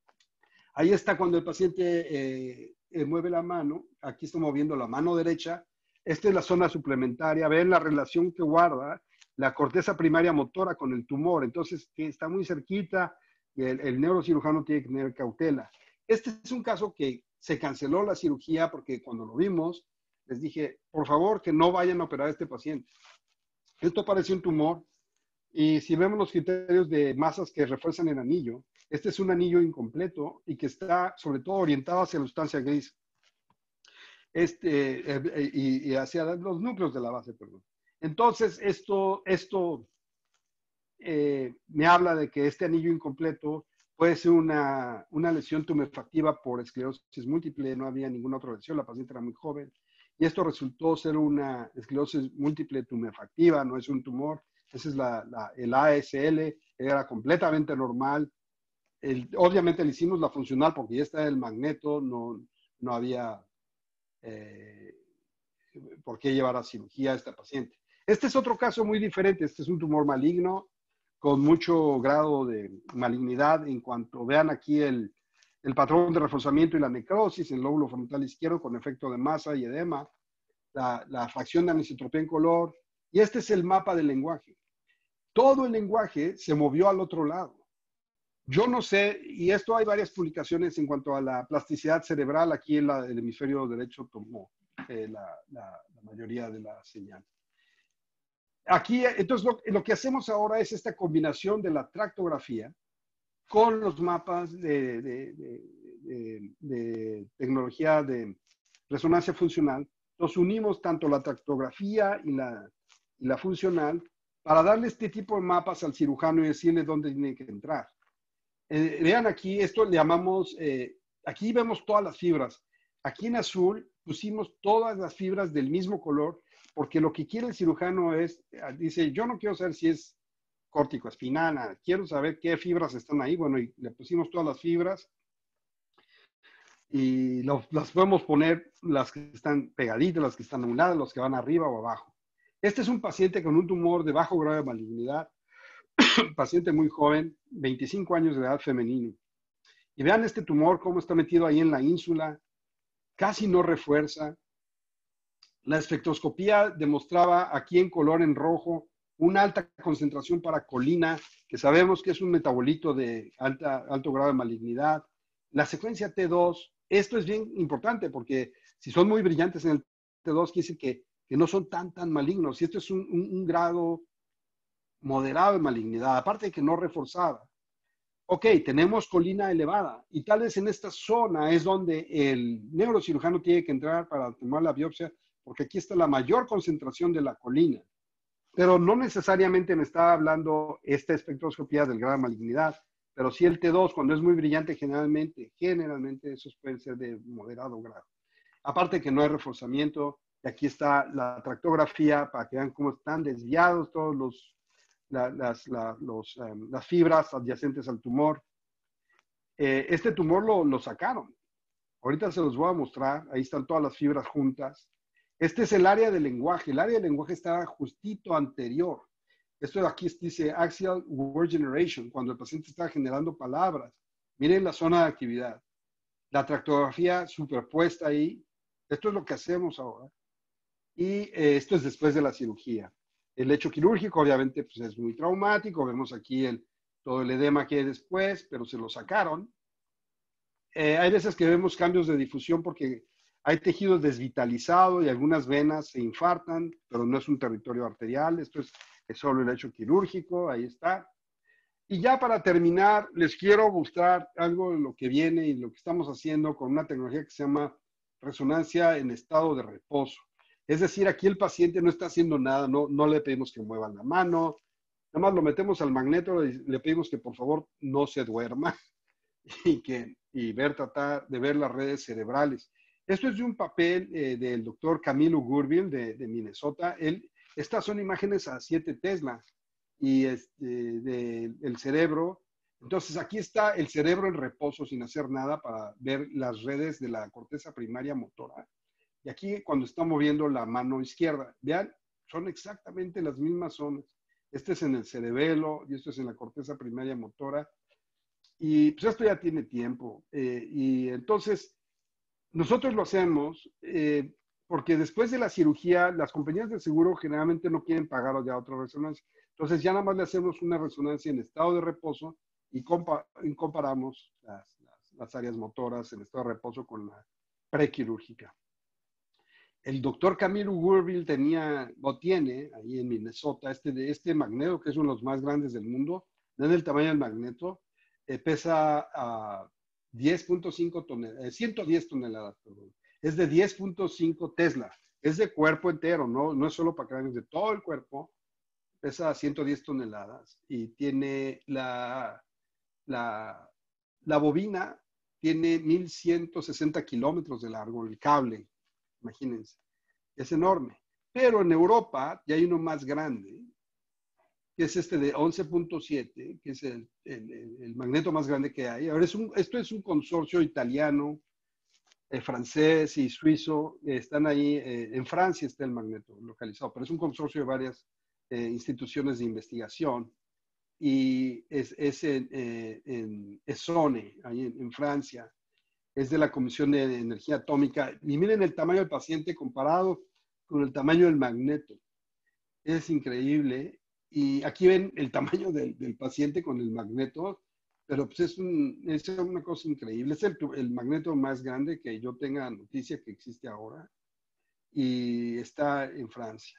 Ahí está cuando el paciente eh, eh, mueve la mano, aquí está moviendo la mano derecha, esta es la zona suplementaria, ven la relación que guarda la corteza primaria motora con el tumor, entonces que está muy cerquita, y el, el neurocirujano tiene que tener cautela. Este es un caso que se canceló la cirugía porque cuando lo vimos, les dije, por favor, que no vayan a operar a este paciente. Esto parece un tumor, y si vemos los criterios de masas que refuerzan el anillo, este es un anillo incompleto y que está sobre todo orientado hacia la sustancia gris. Este, eh, y, y hacia los núcleos de la base, perdón. Entonces, esto, esto eh, me habla de que este anillo incompleto puede ser una, una lesión tumefactiva por esclerosis múltiple, no había ninguna otra lesión, la paciente era muy joven, y esto resultó ser una esclerosis múltiple tumefactiva, no es un tumor, ese es la, la, el A S L, era completamente normal. El, obviamente le hicimos la funcional porque ya está el magneto, no, no había eh, por qué llevar a cirugía a esta paciente. Este es otro caso muy diferente. Este es un tumor maligno con mucho grado de malignidad. En cuanto vean aquí el, el patrón de reforzamiento y la necrosis en el lóbulo frontal izquierdo con efecto de masa y edema, la, la fracción de anisotropía en color. Y este es el mapa del lenguaje. Todo el lenguaje se movió al otro lado. Yo no sé, y esto hay varias publicaciones en cuanto a la plasticidad cerebral. Aquí en la, el hemisferio derecho tomó eh, la, la, la mayoría de la señal. Aquí, entonces, lo, lo que hacemos ahora es esta combinación de la tractografía con los mapas de, de, de, de, de tecnología de resonancia funcional. Los unimos tanto la tractografía y la, y la funcional para darle este tipo de mapas al cirujano y decirle dónde tiene que entrar. Eh, vean aquí, esto le llamamos, eh, aquí vemos todas las fibras. Aquí en azul pusimos todas las fibras del mismo color, porque lo que quiere el cirujano es, dice, yo no quiero saber si es córtico espinal, quiero saber qué fibras están ahí. Bueno, y le pusimos todas las fibras y lo, las podemos poner, las que están pegaditas, las que están a un lado, las que van arriba o abajo. Este es un paciente con un tumor de bajo grado de malignidad, paciente muy joven, veinticinco años de edad, femenino. Y vean este tumor, cómo está metido ahí en la ínsula, casi no refuerza. La espectroscopía demostraba aquí en color en rojo una alta concentración para colina, que sabemos que es un metabolito de alta, alto grado de malignidad. La secuencia T dos, esto es bien importante porque si son muy brillantes en el T dos, quiere decir que, que no son tan, tan malignos. Y esto es un, un, un grado moderado de malignidad, aparte de que no reforzada. Ok, tenemos colina elevada y tal vez en esta zona es donde el neurocirujano tiene que entrar para tomar la biopsia, porque aquí está la mayor concentración de la colina. Pero no necesariamente me está hablando esta espectroscopía del grado de malignidad, pero sí el T dos, cuando es muy brillante, generalmente, generalmente esos pueden ser de moderado grado. Aparte que no hay reforzamiento, y aquí está la tractografía para que vean cómo están desviados todos los La, las, la, los, um, las fibras adyacentes al tumor. Eh, este tumor lo, lo sacaron. Ahorita se los voy a mostrar. Ahí están todas las fibras juntas. Este es el área del lenguaje. El área del lenguaje está justito anterior. Esto de aquí dice axial word generation, cuando el paciente está generando palabras. Miren la zona de actividad. La tractografía superpuesta ahí. Esto es lo que hacemos ahora. Y eh, esto es después de la cirugía. El hecho quirúrgico, obviamente, pues es muy traumático. Vemos aquí el, todo el edema que hay después, pero se lo sacaron. Eh, hay veces que vemos cambios de difusión porque hay tejido desvitalizado y algunas venas se infartan, pero no es un territorio arterial. Esto es, es solo el hecho quirúrgico. Ahí está. Y ya para terminar, les quiero mostrar algo de lo que viene y lo que estamos haciendo con una tecnología que se llama resonancia en estado de reposo. Es decir, aquí el paciente no está haciendo nada, no, no le pedimos que mueva la mano, nada más lo metemos al magneto y le pedimos que por favor no se duerma y, que, y ver, tratar de ver las redes cerebrales. Esto es de un papel eh, del doctor Camilo Gurville de, de Minnesota. Él, estas son imágenes a siete Tesla y este, del de, cerebro. Entonces aquí está el cerebro en reposo sin hacer nada para ver las redes de la corteza primaria motora. Y aquí cuando está moviendo la mano izquierda, vean, son exactamente las mismas zonas. Este es en el cerebelo y esto es en la corteza primaria motora. Y pues esto ya tiene tiempo. Eh, y entonces, nosotros lo hacemos eh, porque después de la cirugía, las compañías de seguro generalmente no quieren pagar ya otra resonancia. Entonces ya nada más le hacemos una resonancia en estado de reposo y, compa y comparamos las, las, las áreas motoras en estado de reposo con la prequirúrgica. El doctor Camilo Gurville tenía, o tiene, ahí en Minnesota, este, este magneto, que es uno de los más grandes del mundo. Vean el tamaño del magneto, eh, pesa uh, diez punto cinco toneladas, eh, ciento diez toneladas, perdón. Es de diez punto cinco Tesla, es de cuerpo entero, no, no es solo para cráneos, de todo el cuerpo, pesa ciento diez toneladas y tiene la, la, la bobina, tiene mil ciento sesenta kilómetros de largo, el cable. Imagínense, es enorme. Pero en Europa ya hay uno más grande, que es este de once punto siete, que es el, el, el magneto más grande que hay. Ahora, es un, esto es un consorcio italiano, eh, francés y suizo, eh, están ahí, eh, en Francia está el magneto localizado, pero es un consorcio de varias eh, instituciones de investigación y es, es en, eh, en Essonne, ahí en, en Francia, es de la Comisión de Energía Atómica. Y miren el tamaño del paciente comparado con el tamaño del magneto. Es increíble. Y aquí ven el tamaño del, del paciente con el magneto, pero pues es, un, es una cosa increíble. Es el, el magneto más grande que yo tenga noticia que existe ahora y está en Francia.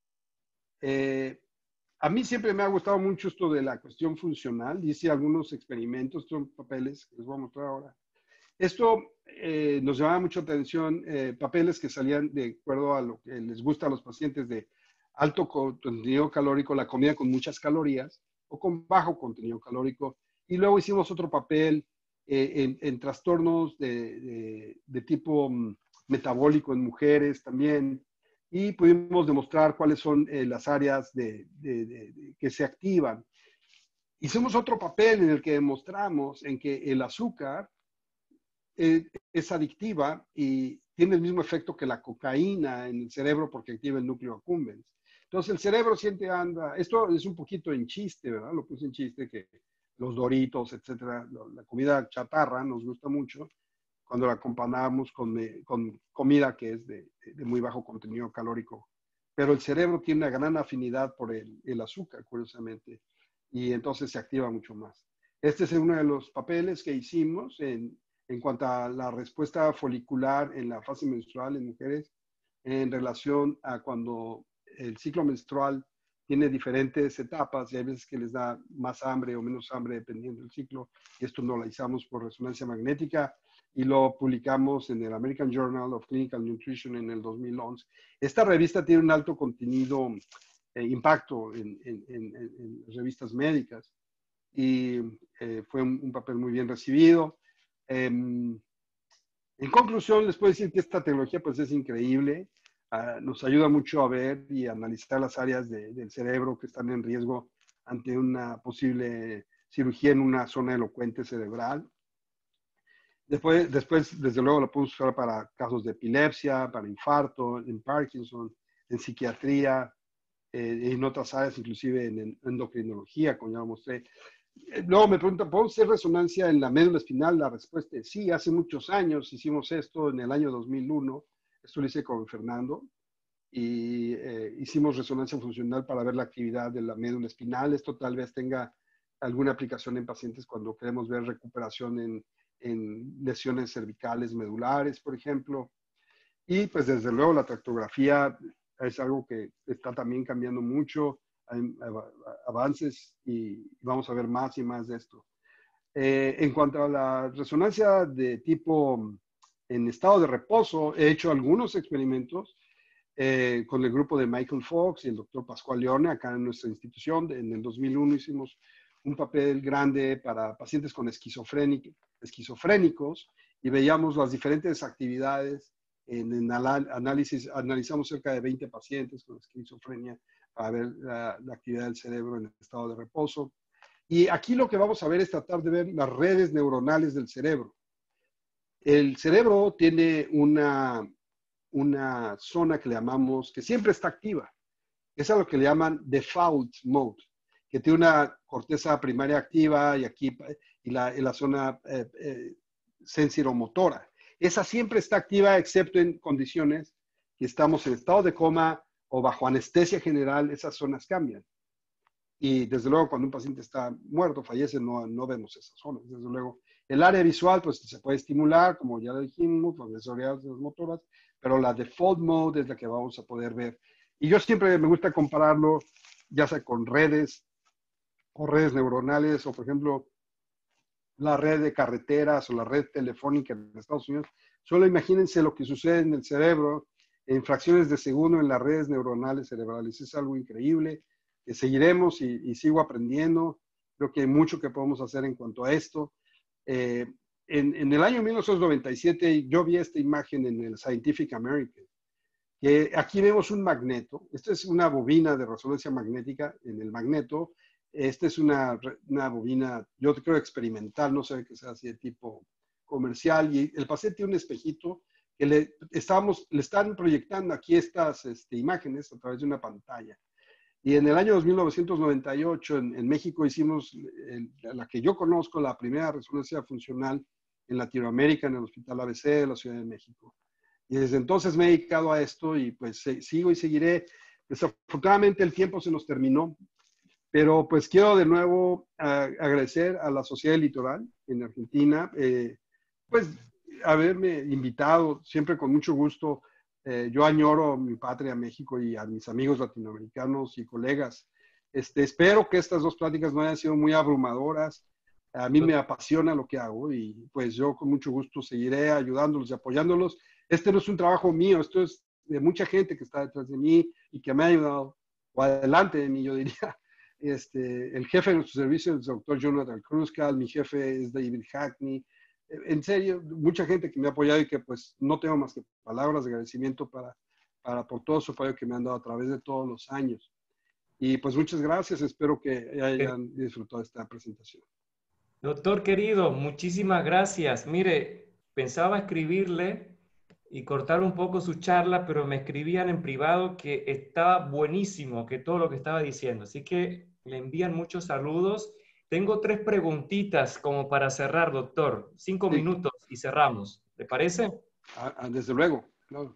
Eh, a mí siempre me ha gustado mucho esto de la cuestión funcional. Hice algunos experimentos, son papeles que les voy a mostrar ahora. Esto eh, nos llamaba mucho atención, eh, papeles que salían de acuerdo a lo que les gusta a los pacientes de alto contenido calórico, la comida con muchas calorías, o con bajo contenido calórico. Y luego hicimos otro papel eh, en, en trastornos de, de, de tipo um, metabólico en mujeres también, y pudimos demostrar cuáles son eh, las áreas de, de, de, de, que se activan. Hicimos otro papel en el que demostramos en que el azúcar eh, es adictiva y tiene el mismo efecto que la cocaína en el cerebro porque activa el núcleo accumbens. Entonces el cerebro siente anda, esto es un poquito en chiste, ¿verdad? Lo puse en chiste que los Doritos, etcétera, la comida chatarra nos gusta mucho cuando la acompañamos con, con comida que es de, de muy bajo contenido calórico. Pero el cerebro tiene una gran afinidad por el, el azúcar, curiosamente, y entonces se activa mucho más. Este es uno de los papeles que hicimos en, en cuanto a la respuesta folicular en la fase menstrual en mujeres en relación a cuando el ciclo menstrual tiene diferentes etapas y hay veces que les da más hambre o menos hambre dependiendo del ciclo. Y esto lo analizamos por resonancia magnética y lo publicamos en el American Journal of Clinical Nutrition en el dos mil once. Esta revista tiene un alto contenido, eh, impacto en, en, en, en revistas médicas y eh, fue un, un papel muy bien recibido. Eh, en conclusión, les puedo decir que esta tecnología pues es increíble. Uh, nos ayuda mucho a ver y analizar las áreas de, del cerebro que están en riesgo ante una posible cirugía en una zona elocuente cerebral. Después, después desde luego, lo podemos usar para casos de epilepsia, para infarto, en Parkinson, en psiquiatría, eh, en otras áreas, inclusive en endocrinología, como ya lo mostré. Luego me preguntan, ¿podemos hacer resonancia en la médula espinal? La respuesta es sí. Hace muchos años hicimos esto en el año dos mil uno. Esto lo hice con Fernando. Y eh, hicimos resonancia funcional para ver la actividad de la médula espinal. Esto tal vez tenga alguna aplicación en pacientes cuando queremos ver recuperación en, en lesiones cervicales medulares, por ejemplo. Y pues desde luego la tractografía es algo que está también cambiando mucho. Hay avances y vamos a ver más y más de esto. Eh, en cuanto a la resonancia de tipo en estado de reposo, he hecho algunos experimentos eh, con el grupo de Michael Fox y el doctor Pascual Leone acá en nuestra institución. En el dos mil uno hicimos un papel grande para pacientes con esquizofrénicos y veíamos las diferentes actividades. En el análisis analizamos cerca de veinte pacientes con esquizofrenia para ver la, la actividad del cerebro en estado de reposo. Y aquí lo que vamos a ver es tratar de ver las redes neuronales del cerebro. El cerebro tiene una, una zona que le llamamos, que siempre está activa. Es a lo que le llaman default mode, que tiene una corteza primaria activa y aquí y la, y la zona eh, eh, sensoromotora. Esa siempre está activa excepto en condiciones que estamos en estado de coma o bajo anestesia general, esas zonas cambian. Y desde luego cuando un paciente está muerto, fallece, no, no vemos esas zonas. Desde luego el área visual pues se puede estimular, como ya lo dijimos, las sensoriales, las motoras, pero la default mode es la que vamos a poder ver. Y yo siempre me gusta compararlo, ya sea con redes o redes neuronales, o por ejemplo, la red de carreteras o la red telefónica en Estados Unidos. Solo imagínense lo que sucede en el cerebro en fracciones de segundo en las redes neuronales cerebrales. Es algo increíble. Que seguiremos y, y sigo aprendiendo. Creo que hay mucho que podemos hacer en cuanto a esto. Eh, en, en el año mil novecientos noventa y siete yo vi esta imagen en el Scientific American. Que aquí vemos un magneto. Esta es una bobina de resonancia magnética en el magneto. Esta es una, una bobina, yo creo experimental, no sé qué sea así de tipo comercial y el paciente tiene un espejito que le, estábamos, le están proyectando aquí estas este, imágenes a través de una pantalla. Y en el año dos mil novecientos noventa y ocho en, en México hicimos el, la que yo conozco, la primera resonancia funcional en Latinoamérica en el Hospital A B C de la Ciudad de México. Y desde entonces me he dedicado a esto y pues sigo y seguiré. Desafortunadamente el tiempo se nos terminó, pero pues quiero de nuevo uh, agradecer a la Sociedad Litoral en Argentina, eh, pues haberme invitado siempre con mucho gusto. Eh, yo añoro mi patria, México, y a mis amigos latinoamericanos y colegas. Este, espero que estas dos pláticas no hayan sido muy abrumadoras. A mí me apasiona lo que hago y pues yo con mucho gusto seguiré ayudándolos y apoyándolos. Este no es un trabajo mío, esto es de mucha gente que está detrás de mí y que me ha ayudado, o adelante de mí, yo diría. Este, el jefe de nuestro servicio es el doctor Jonathan Cruzcal, mi jefe es David Hackney. En serio, mucha gente que me ha apoyado y que pues no tengo más que palabras de agradecimiento para, para por todo su apoyo que me han dado a través de todos los años. Y pues muchas gracias, espero que hayan disfrutado esta presentación. Doctor querido, muchísimas gracias. Mire, pensaba escribirle y cortar un poco su charla, pero me escribían en privado que estaba buenísimo, que todo lo que estaba diciendo. Así que le envían muchos saludos. Tengo tres preguntitas como para cerrar, doctor. Cinco Sí. minutos y cerramos. ¿Le parece? Ah, desde luego, claro.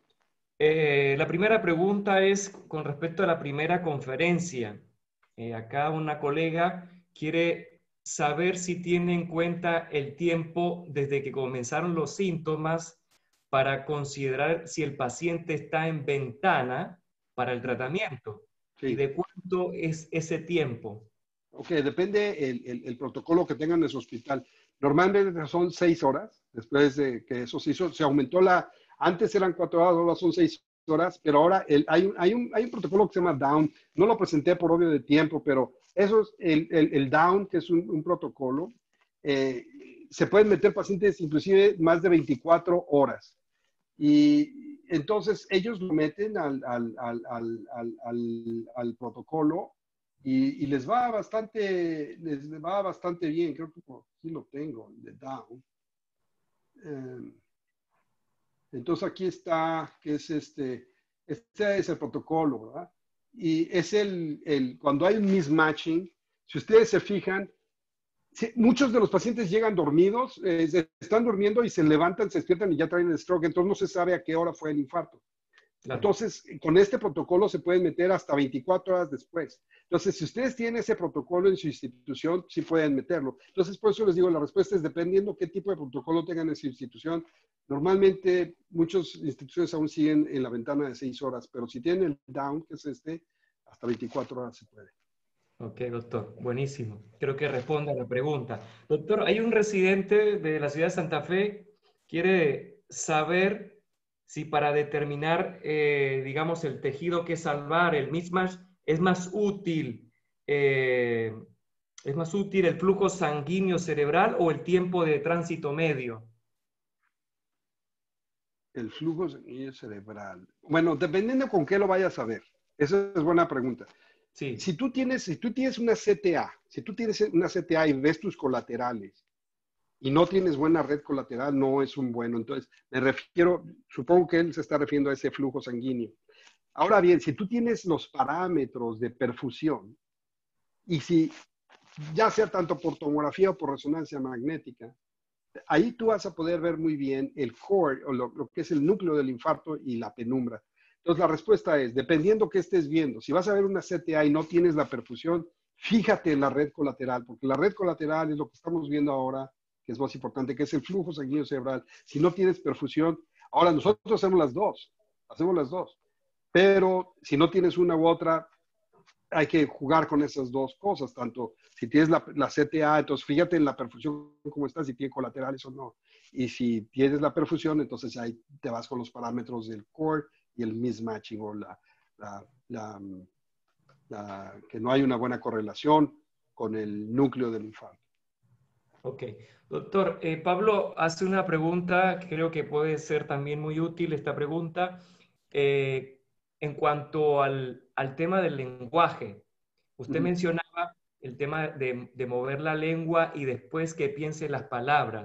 Eh, la primera pregunta es con respecto a la primera conferencia. Eh, acá una colega quiere saber si tiene en cuenta el tiempo desde que comenzaron los síntomas para considerar si el paciente está en ventana para el tratamiento. Sí. ¿Y de cuánto es ese tiempo? Ok, depende el, el, el protocolo que tengan en su hospital. Normalmente son seis horas, después de que eso se hizo, se aumentó la, antes eran cuatro horas, ahora son seis horas, pero ahora el, hay, un, hay, un, hay un protocolo que se llama Down, no lo presenté por obvio de tiempo, pero eso es el, el, el Down, que es un, un protocolo, eh, se pueden meter pacientes inclusive más de veinticuatro horas. Y entonces ellos lo meten al, al, al, al, al, al protocolo y, y les va bastante, les va bastante bien. Creo que por aquí lo tengo, de Down. Eh, entonces aquí está, que es este, este es el protocolo, ¿verdad? Y es el, el, cuando hay un mismatching, si ustedes se fijan, sí, muchos de los pacientes llegan dormidos, eh, están durmiendo y se levantan, se despiertan y ya traen el stroke, entonces no se sabe a qué hora fue el infarto. Claro. Entonces, con este protocolo se pueden meter hasta veinticuatro horas después. Entonces, si ustedes tienen ese protocolo en su institución, sí pueden meterlo. Entonces, por eso les digo, la respuesta es dependiendo qué tipo de protocolo tengan en su institución. Normalmente, muchas instituciones aún siguen en la ventana de seis horas, pero si tienen el down, que es este, hasta veinticuatro horas se puede. Ok, doctor, buenísimo. Creo que responde a la pregunta. Doctor, hay un residente de la ciudad de Santa Fe, quiere saber si para determinar, eh, digamos, el tejido que salvar, el mismatch, es más útil, eh, es más útil el flujo sanguíneo cerebral o el tiempo de tránsito medio. El flujo sanguíneo cerebral. Bueno, dependiendo con qué lo vayas a ver. Esa es buena pregunta. Sí. Si tú tienes, si tú tienes una C T A, si tú tienes una C T A y ves tus colaterales y no tienes buena red colateral, no es un bueno. Entonces, me refiero, supongo que él se está refiriendo a ese flujo sanguíneo. Ahora bien, si tú tienes los parámetros de perfusión y si ya sea tanto por tomografía o por resonancia magnética, ahí tú vas a poder ver muy bien el core, o lo, lo que es el núcleo del infarto y la penumbra. Entonces, la respuesta es, dependiendo qué estés viendo, si vas a ver una C T A y no tienes la perfusión, fíjate en la red colateral, porque la red colateral es lo que estamos viendo ahora, que es más importante, que es el flujo sanguíneo cerebral. Si no tienes perfusión, ahora nosotros hacemos las dos, hacemos las dos, pero si no tienes una u otra, hay que jugar con esas dos cosas, tanto si tienes la, la C T A, entonces fíjate en la perfusión cómo está, si tiene colaterales o no. Y si tienes la perfusión, entonces ahí te vas con los parámetros del core y el mismatching o la, la, la, la que no hay una buena correlación con el núcleo del infarto. Ok. Doctor, eh, Pablo hace una pregunta que creo que puede ser también muy útil esta pregunta. Eh, en cuanto al, al tema del lenguaje, usted uh-huh. mencionaba el tema de, de mover la lengua y después que piense las palabras.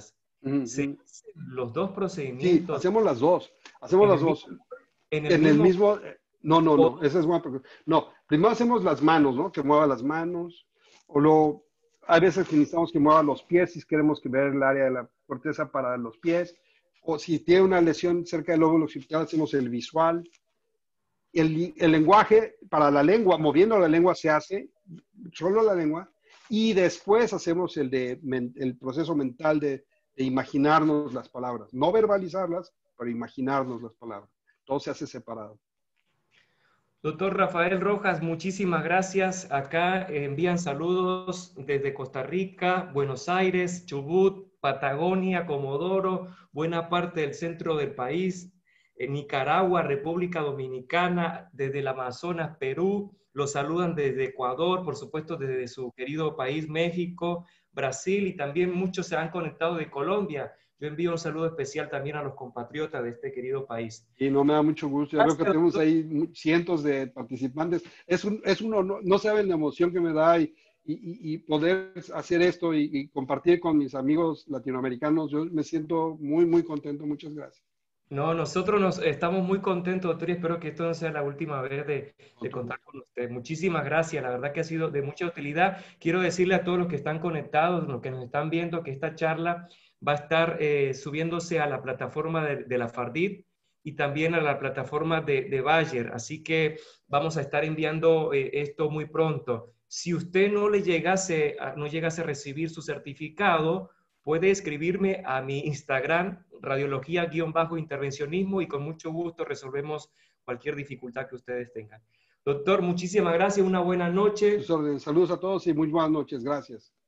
Uh ¿Se -huh. hacen los dos Sí, procedimientos hacemos las dos. Hacemos en las el dos. mismo, en el En el mismo mismo, no, no, o- no, esa es buena pregunta. No, primero hacemos las manos, ¿no? Que mueva las manos. O lo, hay veces que necesitamos que mueva los pies si queremos que ver el área de la corteza para los pies. O si tiene una lesión cerca del lóbulo occipital, hacemos el visual. El, el lenguaje, para la lengua, moviendo la lengua se hace, solo la lengua. Y después hacemos el, de, el proceso mental de, de imaginarnos las palabras. No verbalizarlas, pero imaginarnos las palabras. Todo se hace separado. Doctor Rafael Rojas, muchísimas gracias. Acá envían saludos desde Costa Rica, Buenos Aires, Chubut, Patagonia, Comodoro, buena parte del centro del país, en Nicaragua, República Dominicana, desde el Amazonas, Perú. Los saludan desde Ecuador, por supuesto desde su querido país, México, Brasil, y también muchos se han conectado de Colombia. Yo envío un saludo especial también a los compatriotas de este querido país. Y no me da mucho gusto. Ya veo que Gracias, tenemos doctor. ahí cientos de participantes. Es un, es uno, no, no saben la emoción que me da y, y, y poder hacer esto y, y compartir con mis amigos latinoamericanos. Yo me siento muy, muy contento. Muchas gracias. No, nosotros nos estamos muy contentos, doctor, y espero que esto no sea la última vez de, de contar con usted. Muchísimas gracias, la verdad que ha sido de mucha utilidad. Quiero decirle a todos los que están conectados, los que nos están viendo, que esta charla va a estar eh, subiéndose a la plataforma de, de la Fardit y también a la plataforma de, de Bayer, así que vamos a estar enviando eh, esto muy pronto. Si usted no le llegase, a, no llegase a recibir su certificado, puede escribirme a mi Instagram, radiología-intervencionismo, y con mucho gusto resolvemos cualquier dificultad que ustedes tengan. Doctor, muchísimas gracias, una buena noche. Sus órdenes. Saludos a todos y muy buenas noches. Gracias.